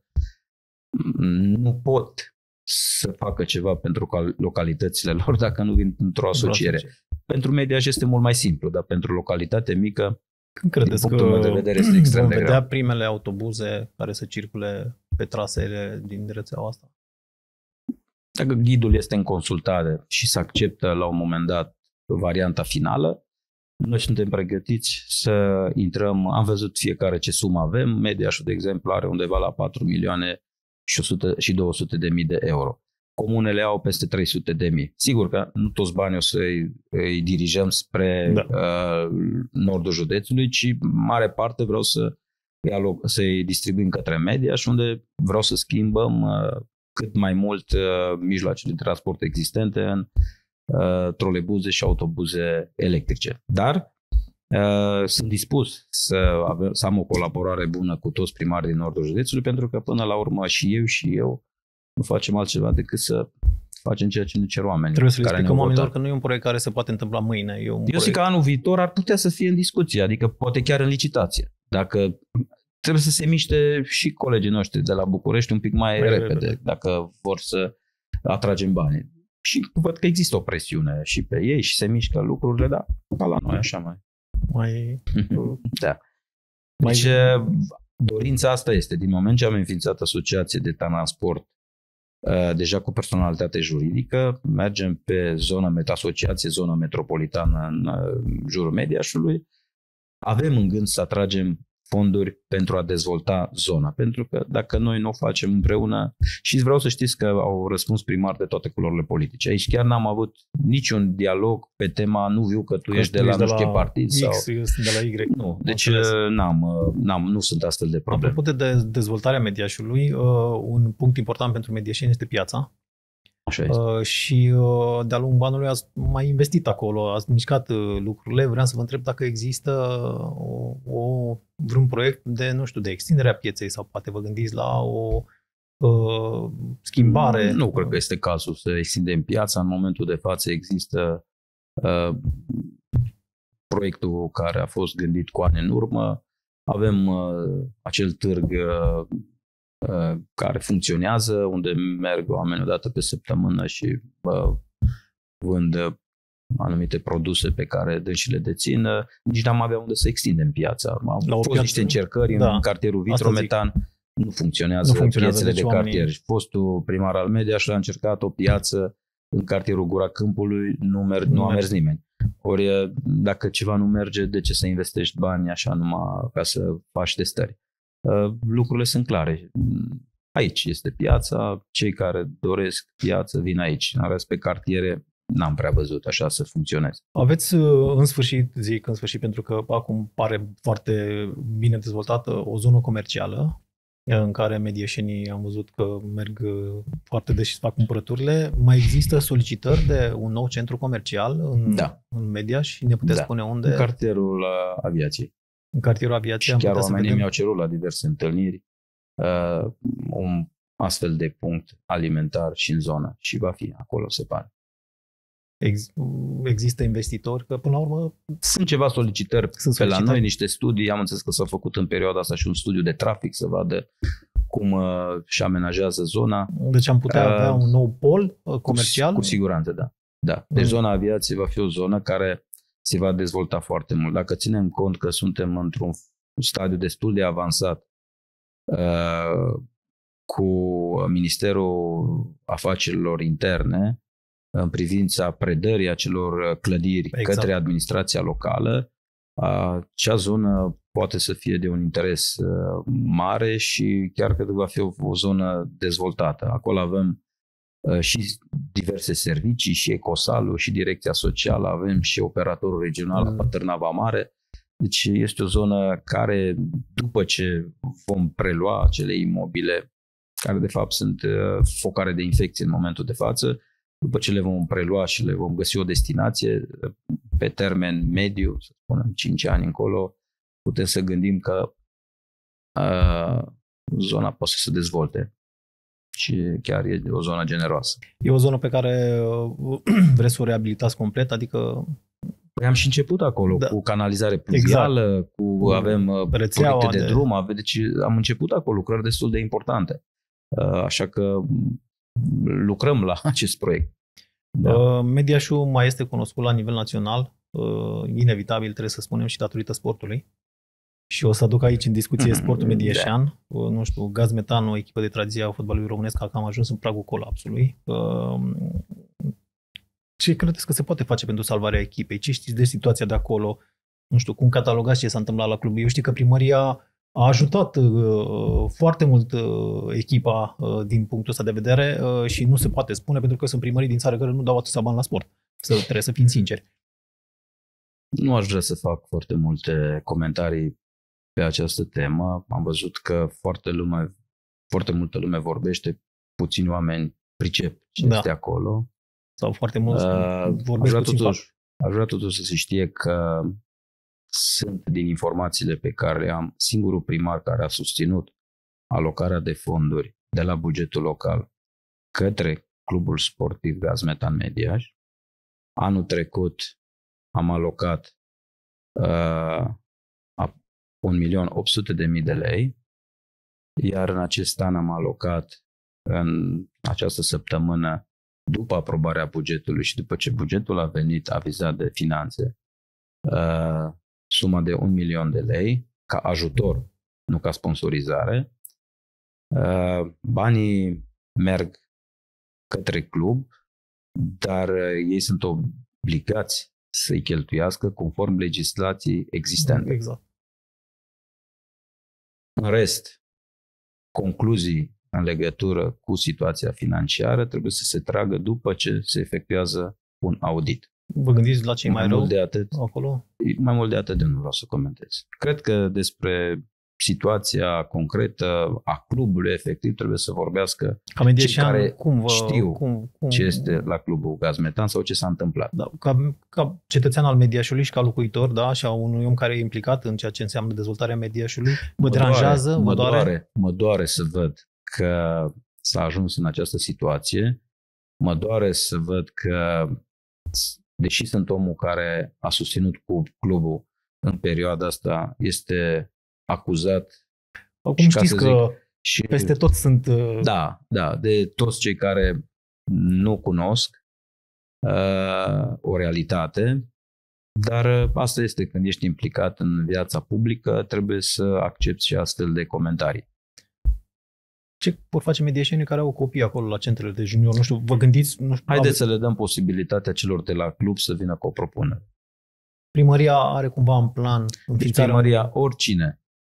nu pot să facă ceva pentru localitățile lor dacă nu vin într-o asociere. Pentru Mediaș este mult mai simplu, dar pentru localitate mică, când credeți din punctul că meu de vedere, este extrem vom de vedea greu. primele autobuze care să circule pe traseele din rețeaua asta? Dacă ghidul este în consultare și se acceptă la un moment dat varianta finală, noi suntem pregătiți să intrăm. Am văzut fiecare ce sumă avem. Mediașul, de exemplu, are undeva la patru milioane și două sute de mii de euro. Comunele au peste trei sute de mii. Sigur că nu toți banii o să-i îi dirijăm spre da. uh, nordul județului, ci mare parte vreau să să-i distribuim către Mediaș, unde vreau să schimbăm uh, cât mai mult uh, mijloacele de transport existente în uh, trolebuze și autobuze electrice. Dar Uh, sunt dispus să, ave- să am o colaborare bună cu toți primarii din nordul județului, pentru că până la urmă și eu și eu nu facem altceva decât să facem ceea ce ne cer oamenii. Trebuie să le explicăm oamenilor că nu e un proiect care se poate întâmpla mâine. E un eu proiect... zic că anul viitor ar putea să fie în discuție, adică poate chiar în licitație. Dacă trebuie să se miște și colegii noștri de la București un pic mai, mai repede, repede, dacă vor să atragem bani. Și văd că există o presiune și pe ei și se mișcă lucrurile, dar ca la noi așa mai... Mai... Da. Deci mai... dorința asta este, din moment ce am înființat asociație de transport deja cu personalitate juridică, mergem pe zona, asociație, zona metropolitană în jurul Mediașului. Avem în gând să atragem fonduri pentru a dezvolta zona. Pentru că dacă noi nu o facem împreună, și vreau să știți că au răspuns primar de toate culorile politice. Aici chiar n-am avut niciun dialog pe tema nu viu că tu că ești de la nu știu ce partid. X, sau... eu sunt de la Y. Nu, deci n-am, n-am, nu sunt astfel de probleme. Apropo de dezvoltarea Mediașului, un punct important pentru mediașeni este piața. Așa este. Uh, și uh, de-a lungul anului ați mai investit acolo, ați mișcat uh, lucrurile. Vreau să vă întreb dacă există o, o, vreun proiect de, nu știu, de extindere a pieței sau poate vă gândiți la o uh, schimbare. Nu cred că este cazul să extindem piața. În momentul de față există uh, proiectul care a fost gândit cu ani în urmă. Avem uh, acel târg uh, care funcționează, unde merg oameni o dată pe săptămână și bă, vând anumite produse pe care dânsi le dețin. Nici n-am avea unde să extindem piața. Au la fost piață, niște încercări da, în cartierul Vitrometan. Nu funcționează, nu funcționează piețele deci de oamenii... cartier. Fostul primar al Mediaș a încercat o piață în cartierul Gura Câmpului, nu, merg, nu, nu a mers nimeni. Ori dacă ceva nu merge, de ce să investești bani așa numai ca să faci testări? Lucrurile sunt clare. Aici este piața, cei care doresc piață vin aici. În rest, pe cartiere n-am prea văzut așa să funcționeze. Aveți în sfârșit, zic în sfârșit pentru că acum pare foarte bine dezvoltată, o zonă comercială în care medieșenii am văzut că merg foarte des și fac cumpărăturile. Mai există solicitări de un nou centru comercial în, da. în Mediaș și ne puteți da. spune unde? În cartierul Aviației. În cartierul Aviației. Și chiar oamenii mi-au cerut la diverse întâlniri uh, un astfel de punct alimentar și în zonă și va fi acolo, se pare. Ex- există investitori? Că până la urmă... Sunt ceva solicitări Sunt pe solicitări. la noi, niște studii. Am înțeles că s-a făcut în perioada asta și un studiu de trafic să vadă cum uh, și amenajează zona. Deci am putea uh, avea un nou pol uh, comercial? Cu, cu siguranță, da. da. Deci mm. zona aviației va fi o zonă care se va dezvolta foarte mult. Dacă ținem cont că suntem într-un stadiu destul de avansat uh, cu Ministerul Afacerilor Interne în privința predării acelor clădiri exact. către administrația locală, acea zonă poate să fie de un interes mare și chiar cred că va fi o, o zonă dezvoltată. Acolo avem și diverse servicii, și Ecosalul, și Direcția Socială, avem și operatorul regional mm. la Târnava Mare. Deci este o zonă care, după ce vom prelua acele imobile, care de fapt sunt focare de infecție în momentul de față, după ce le vom prelua și le vom găsi o destinație pe termen mediu, să spunem cinci ani încolo, putem să gândim că uh, zona poate să se dezvolte și chiar e o zonă generoasă. E o zonă pe care vreți să o reabilitați complet, adică... Păi am și început acolo da. cu canalizare pluvială, exact. cu avem proiecte de, de drum, ave, deci am început acolo lucrări destul de importante. Așa că lucrăm la acest proiect. Da. Mediașul mai este cunoscut la nivel național, inevitabil trebuie să spunem și datorită sportului. Și o să aduc aici în discuție sportul medieșean. Da. Nu știu, Gazmetan, o echipă de tradiție a fotbalului românesc, a cam ajuns în pragul colapsului. Ce credeți că se poate face pentru salvarea echipei? Ce știți de situația de acolo? Nu știu, cum catalogați ce s-a întâmplat la club? Eu știu că primăria a ajutat uh, foarte mult uh, echipa uh, din punctul ăsta de vedere uh, și nu se poate spune pentru că sunt primării din țară care nu dau atâția bani la sport. Să, trebuie să fim sinceri. Nu aș vrea să fac foarte multe comentarii pe această temă. Am văzut că foarte, lume, foarte multă lume vorbește, puțini oameni pricep ce da. este acolo. Sau foarte mulți uh, vorbesc puțin totuși, Aș vrea totuși să se știe că sunt din informațiile pe care le am singurul primar care a susținut alocarea de fonduri de la bugetul local către Clubul Sportiv Gazmetan Mediaș. Anul trecut am alocat uh, un milion opt sute de mii de lei, iar în acest an am alocat în această săptămână, după aprobarea bugetului și după ce bugetul a venit avizat de finanțe, uh, suma de un milion de lei ca ajutor, nu ca sponsorizare. Uh, banii merg către club, dar ei sunt obligați să-i cheltuiască conform legislației existente. Exact. În rest, concluzii în legătură cu situația financiară trebuie să se tragă după ce se efectuează un audit. Vă gândiți la cei mai, mai rău mult de atât, acolo? Mai mult de atât de nu vreau să comentez. Cred că despre situația concretă a clubului efectiv trebuie să vorbească ca median, cei care cum vă, știu cum, cum, ce este la clubul Gazmetan sau ce s-a întâmplat. Da, ca, ca cetățean al Mediașului și ca locuitor, da, și a unui om care e implicat în ceea ce înseamnă dezvoltarea Mediașului, mă, mă deranjează, doare, mă mă doare? doare? Mă doare să văd că s-a ajuns în această situație. Mă doare să văd că, deși sunt omul care a susținut cu clubul în perioada asta, este acuzat. Acum știți că zic, și, peste tot sunt... Da, da, de toți cei care nu cunosc uh, o realitate, dar asta este, când ești implicat în viața publică, trebuie să accepti și astfel de comentarii. Ce vor face mediașenii care au copii acolo la centrele de junior? Nu știu, vă gândiți? Nu știu, Haideți aveți... să le dăm posibilitatea celor de la club să vină cu o propunere. Primăria are cumva în plan înființarea... Deci primăria, oricine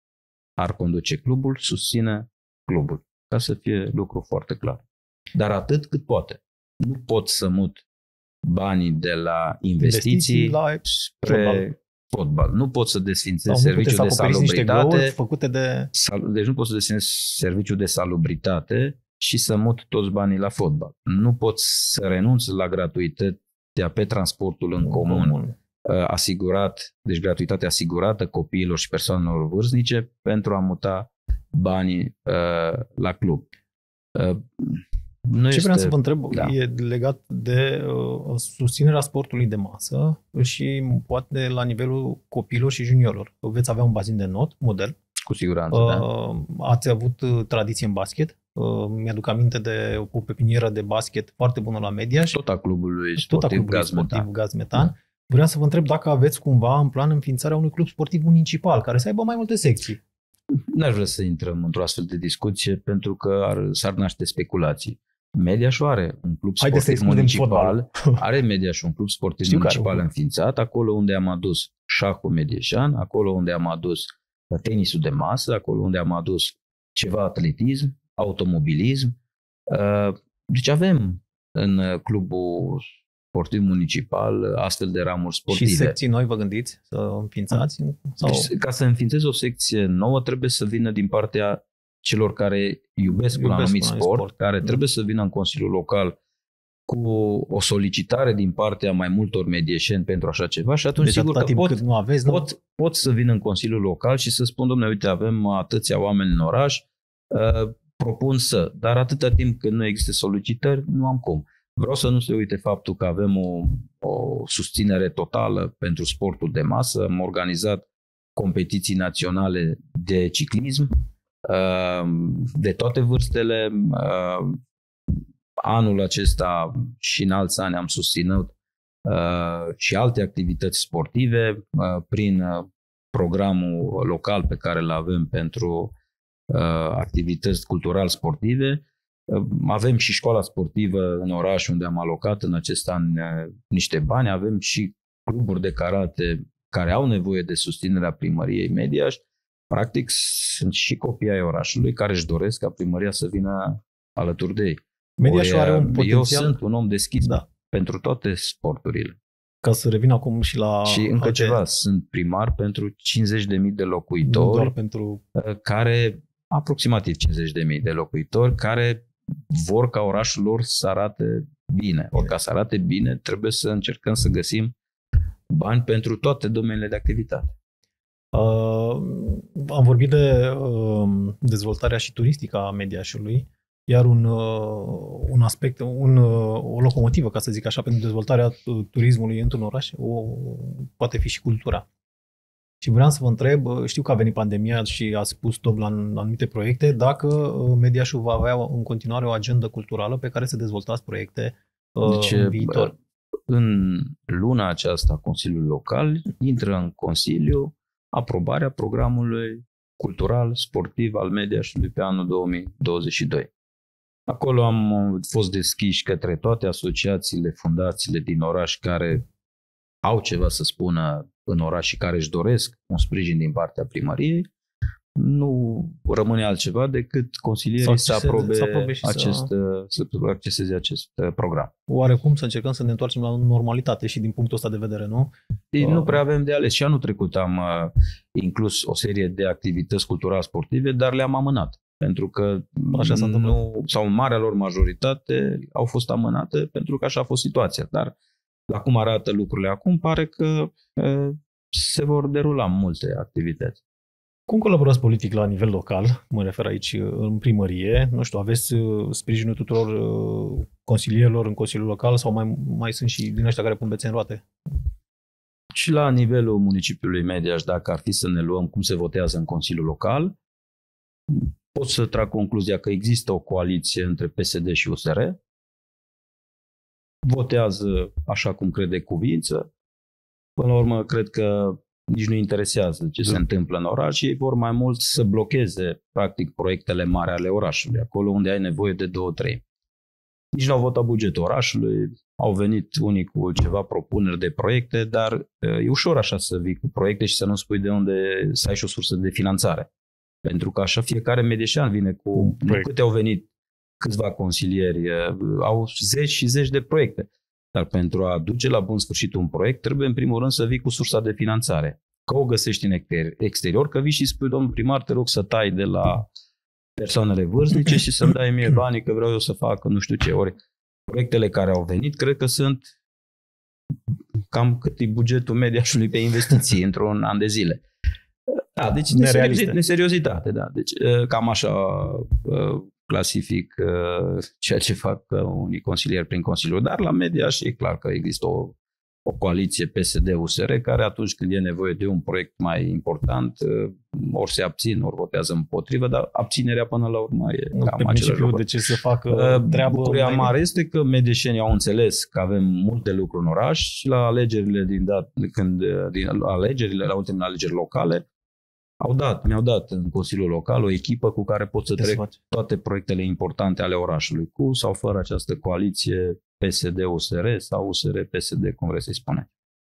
ar conduce clubul, susține clubul. Ca să fie lucru foarte clar. Dar atât cât poate. Nu pot să mut banii de la investiții, investiții la spre fotbal. fotbal. Nu pot să desfințez serviciul de salubritate. Făcute de... Deci nu pot să desfințez serviciul de salubritate și să mut toți banii la fotbal. Nu pot să renunț la gratuitatea pe transportul în, în comun. comun. Asigurat, deci gratuitatea asigurată copiilor și persoanelor vârstnice pentru a muta banii uh, la club. Uh, nu Ce este... vreau să vă întreb da. e legat de uh, susținerea sportului de masă și poate la nivelul copiilor și juniorilor. Veți avea un bazin de not, model. Cu siguranță, uh, da. Ați avut tradiție în basket. Uh, mi-aduc aminte de o pepinieră de basket foarte bună la Mediaș. Tot a clubului sportiv, Tot a clubului Gazmetan. sportiv Gazmetan. Da. Vreau să vă întreb dacă aveți cumva în plan înființarea unui club sportiv municipal care să aibă mai multe secții. N-aș vrea să intrăm într-o astfel de discuție pentru că ar, s-ar naște speculații. Mediașul are un club sportiv municipal, are Mediașul un club sportiv Știu municipal înființat, acolo unde am adus șahul medieșan, acolo unde am adus tenisul de masă, acolo unde am adus ceva atletism, automobilism. Deci avem în clubul sportiv municipal astfel de ramuri sportive. Și secții noi vă gândiți să înființați? Sau... Deci, ca să înființezi o secție nouă trebuie să vină din partea celor care iubesc, iubesc un anumit sport, sport, care da. trebuie să vină în Consiliul Local cu o solicitare din partea mai multor medieșeni pentru așa ceva și atunci deci, sigur că pot, nu aveți, pot, nu? pot să vină în Consiliul Local și să spun, dom'le, uite, avem atâția oameni în oraș, uh, propun să, dar atâta timp când nu există solicitări, nu am cum. Vreau să nu se uite faptul că avem o, o susținere totală pentru sportul de masă. Am organizat competiții naționale de ciclism de toate vârstele. Anul acesta și în alți ani am susținut și alte activități sportive prin programul local pe care îl avem pentru activități cultural-sportive. Avem și școala sportivă în oraș unde am alocat în acest an niște bani, avem și cluburi de karate care au nevoie de susținerea primăriei Mediaș. Practic sunt și copii ai orașului care își doresc ca primăria să vină alături de ei. Mediașul are un potențial. Eu sunt un om deschis da. pentru toate sporturile. Ca să revin acum și la... Și încă alte... ceva, sunt primar pentru cincizeci de mii de locuitori, nu doar pentru... care, aproximativ cincizeci de mii de locuitori, care vor ca orașul lor să arate bine. Ori ca să arate bine, trebuie să încercăm să găsim bani pentru toate domeniile de activitate. Uh, am vorbit de uh, dezvoltarea și turistică a Mediașului, iar un, uh, un aspect, un, uh, o locomotivă, ca să zic așa, pentru dezvoltarea turismului într-un oraș, o, poate fi și cultura. Și vreau să vă întreb, știu că a venit pandemia și ați pus top la anumite proiecte, dacă Mediașul va avea în continuare o agendă culturală pe care să dezvoltați proiecte deci, în viitor. În luna aceasta Consiliul Local intră în Consiliu aprobarea programului cultural sportiv al Mediașului pe anul două mii douăzeci și doi. Acolo am fost deschiși către toate asociațiile, fundațiile din oraș care au ceva să spună în oraș și care își doresc un sprijin din partea primăriei. nu rămâne altceva decât consilierii să aprobe, să aprobe acest, să... să acceseze acest program. Oarecum să încercăm să ne întoarcem la normalitate și din punctul ăsta de vedere, nu? Ei, nu prea avem de ales. Și anul trecut am uh, inclus o serie de activități culturale sportive, dar le-am amânat. Pentru că așa s-a întâmplat. Nu, sau în marea lor majoritate au fost amânate pentru că așa a fost situația. Dar la cum arată lucrurile acum, pare că uh, se vor derula multe activități. Cum colaborați politic la nivel local? Mă refer aici în primărie. Nu știu, aveți sprijinul tuturor consilierilor în Consiliul Local sau mai, mai sunt și din ăștia care pun bețe în roate? Și la nivelul municipiului Mediaș, dacă ar fi să ne luăm cum se votează în Consiliul Local, pot să trag concluzia că există o coaliție între P S D și U S R. Votează așa cum crede cuvință. Până la urmă, cred că nici nu interesează ce da. se întâmplă în oraș și ei vor mai mult să blocheze, practic, proiectele mari ale orașului, acolo unde ai nevoie de două, trei. Nici nu au votat bugetul orașului, au venit unii cu ceva propuneri de proiecte, dar e ușor așa să vii cu proiecte și să nu spui de unde să ai și o sursă de finanțare. Pentru că așa fiecare medieșan vine cu... Nu câte au venit câțiva consilieri, au zeci și zeci de proiecte. Dar pentru a duce la bun sfârșit un proiect, trebuie în primul rând să vii cu sursa de finanțare. Că o găsești în exterior, că vii și spui, domnul primar, te rog să tai de la persoanele vârstnice și să-mi dai mie banii că vreau eu să fac nu știu ce. Ori proiectele care au venit, cred că sunt cam cât e bugetul Mediașului pe investiții într-un an de zile. Da, deci neseriozitate, da. Deci cam așa clasific uh, ceea ce fac uh, unii consilieri prin Consiliul, dar la Mediaș e clar că există o, o coaliție P S D U S R care atunci când e nevoie de un proiect mai important, uh, ori se abțin, ori votează împotrivă, dar abținerea până la urmă e nu, cam același lucru. De ce să facă uh, treabă? Bucuria mare este că medieșenii au înțeles că avem multe lucruri în oraș și la alegerile din, dat, când, din alegerile, la ultimele alegeri locale, Au dat, mi-au dat în Consiliul Local o echipă cu care pot să trec toate proiectele importante ale orașului, cu sau fără această coaliție P S D-U S R sau U S R-P S D, cum vreți să-i spune.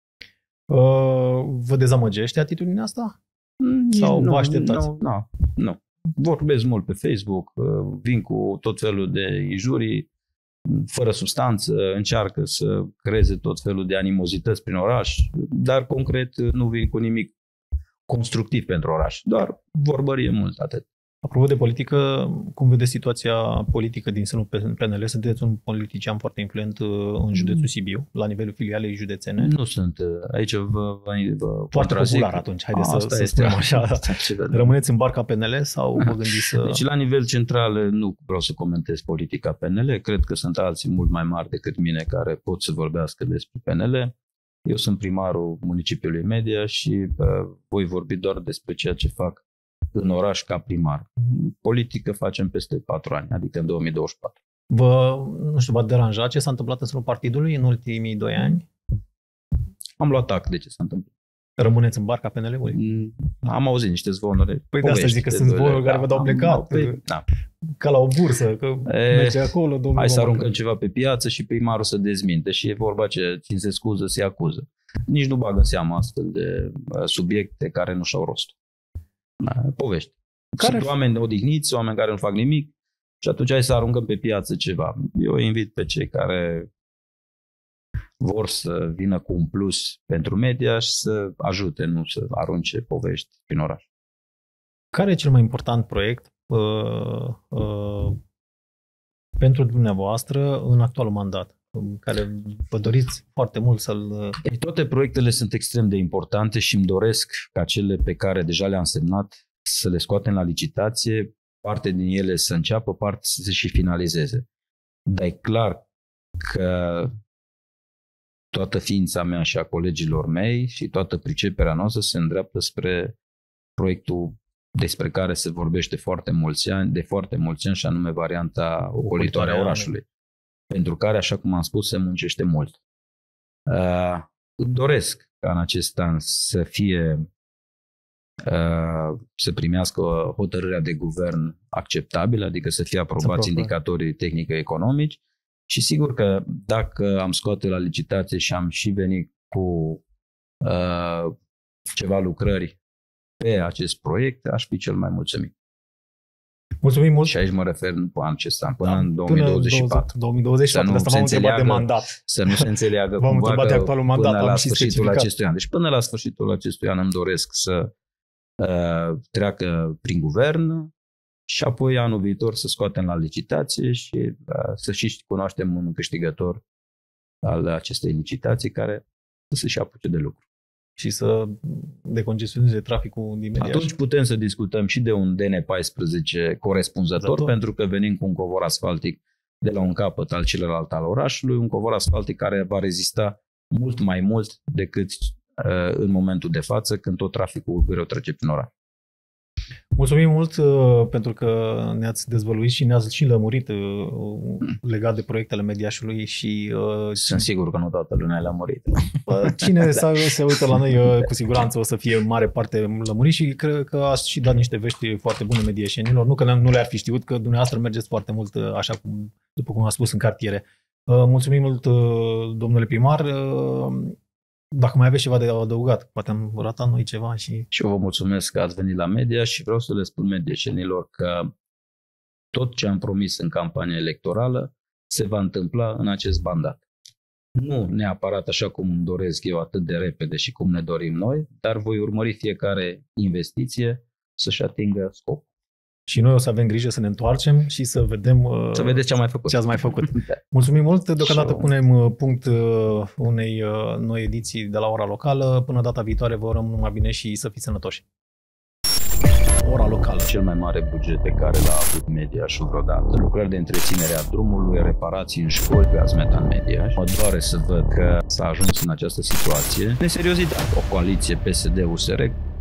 Uh, vă dezamăgește atitudinea asta? Sau nu, vă așteptați? Nu, nu, nu. Vorbesc mult pe Facebook, vin cu tot felul de injurii, fără substanță, încearcă să creeze tot felul de animozități prin oraș, dar concret nu vin cu nimic constructiv pentru oraș, doar vorbărie mult, atât. Apropo de politică, cum vedeți situația politică din sânul P N L? Sunteți un politician foarte influent în județul Sibiu, la nivelul filialei județene? Nu sunt. Aici vă, vă, vă foarte popular atunci, haideți să, să spunem așa. Rămâneți în barca P N L sau vă gândiți să... Deci la nivel central nu vreau să comentez politica P N L, cred că sunt alții mult mai mari decât mine care pot să vorbească despre P N L. Eu sunt primarul municipiului Mediaș și uh, voi vorbi doar despre ceea ce fac în oraș ca primar. Politică facem peste patru ani, adică în două mii douăzeci și patru. Vă, nu știu, v-a deranjat ce s-a întâmplat în sânul partidului în ultimii doi ani? Am luat act de ce s-a întâmplat. Rămâneți în barca P N L-ului? Am auzit niște zvonuri. Păi de asta zic că sunt zvonuri care vă dau plecat. Păi, da. Ca la o bursă, că e, merge acolo. Domnul hai să aruncăm ceva pe piață și primarul să dezminte. Și e vorba ce țin se scuză, se acuză. Nici nu bag în seamă astfel de subiecte care nu și-au rost. Da, povești. Care... Sunt oameni odihniți, oameni care nu fac nimic și atunci hai să aruncăm pe piață ceva. Eu invit pe cei care vor să vină cu un plus pentru media și să ajute, nu să arunce povești prin oraș. Care e cel mai important proiect uh, uh, pentru dumneavoastră în actualul mandat, în care vă doriți foarte mult să-l... Toate proiectele sunt extrem de importante și îmi doresc ca cele pe care deja le-am semnat să le scoatem la licitație, parte din ele să înceapă, parte să se și finalizeze. Dar e clar că toată ființa mea și a colegilor mei și toată priceperea noastră se îndreaptă spre proiectul despre care se vorbește foarte mulți ani, de foarte mulți ani, și anume varianta ocolitoare a orașului, pentru care, așa cum am spus, se muncește mult. Uh, îmi doresc ca în acest an să fie, uh, să primească hotărârea de guvern acceptabilă, adică să fie aprobați indicatorii tehnico-economici. Și sigur că dacă am scoate la licitație și am și venit cu uh, ceva lucrări pe acest proiect, aș fi cel mai mulțumit. Mulțumim mult. Și aici mă refer nu pe acest an, până da, în două mii douăzeci și patru. două mii douăzeci și patru, asta m-am întrebat de mandat. Să nu se înțeleagă cumva că de actualul mandat, până la sfârșitul acestui an. Deci până la sfârșitul acestui an îmi doresc să uh, treacă prin guvern și apoi anul viitor să scoatem la licitație și uh, să și cunoaștem un câștigător al acestei licitații care să se apuce de lucru. Și să decongestioneze traficul din Mediaș. Atunci putem să discutăm și de un D N paisprezece corespunzător, Zato. pentru că venim cu un covor asfaltic de la un capăt al celălalt al orașului, un covor asfaltic care va rezista mult mai mult decât uh, în momentul de față, când tot traficul greu trece prin oraș. Mulțumim mult uh, pentru că ne-ați dezvăluit și ne-ați și lămurit uh, legat de proiectele Mediașului și... Uh, Sunt sigur că nu toată lumea le-a lămurit. Cine da. se uită la noi uh, cu siguranță o să fie în mare parte lămurit și cred că ați și dat niște vești foarte bune medieșenilor. Nu că nu le-ar fi știut, că dumneavoastră mergeți foarte mult uh, așa cum, după cum am spus, în cartiere. Uh, mulțumim mult, uh, domnule primar. Uh, Dacă mai aveți ceva de adăugat, poate am ratat noi ceva și... Și eu vă mulțumesc că ați venit la media și vreau să le spun medieșenilor că tot ce am promis în campania electorală se va întâmpla în acest mandat. Nu neapărat așa cum îmi doresc eu atât de repede și cum ne dorim noi, dar voi urmări fiecare investiție să-și atingă scopul. Și noi o să avem grijă să ne întoarcem și să vedem să vedeți ce am mai făcut. Ce ați mai făcut. Mulțumim mult. Deocamdată punem punct unei noi ediții de la Ora Locală. Până data viitoare vă urăm numai bine și să fiți sănătoși. Ora Locală. Cel mai mare buget pe care l-a avut Mediașul vreodată. Lucrări de întreținere a drumului, reparații în școli pe Azmeta în Mediaș. Mă doare să văd că s-a ajuns în această situație. Neseriositate. O coaliție P S D U S R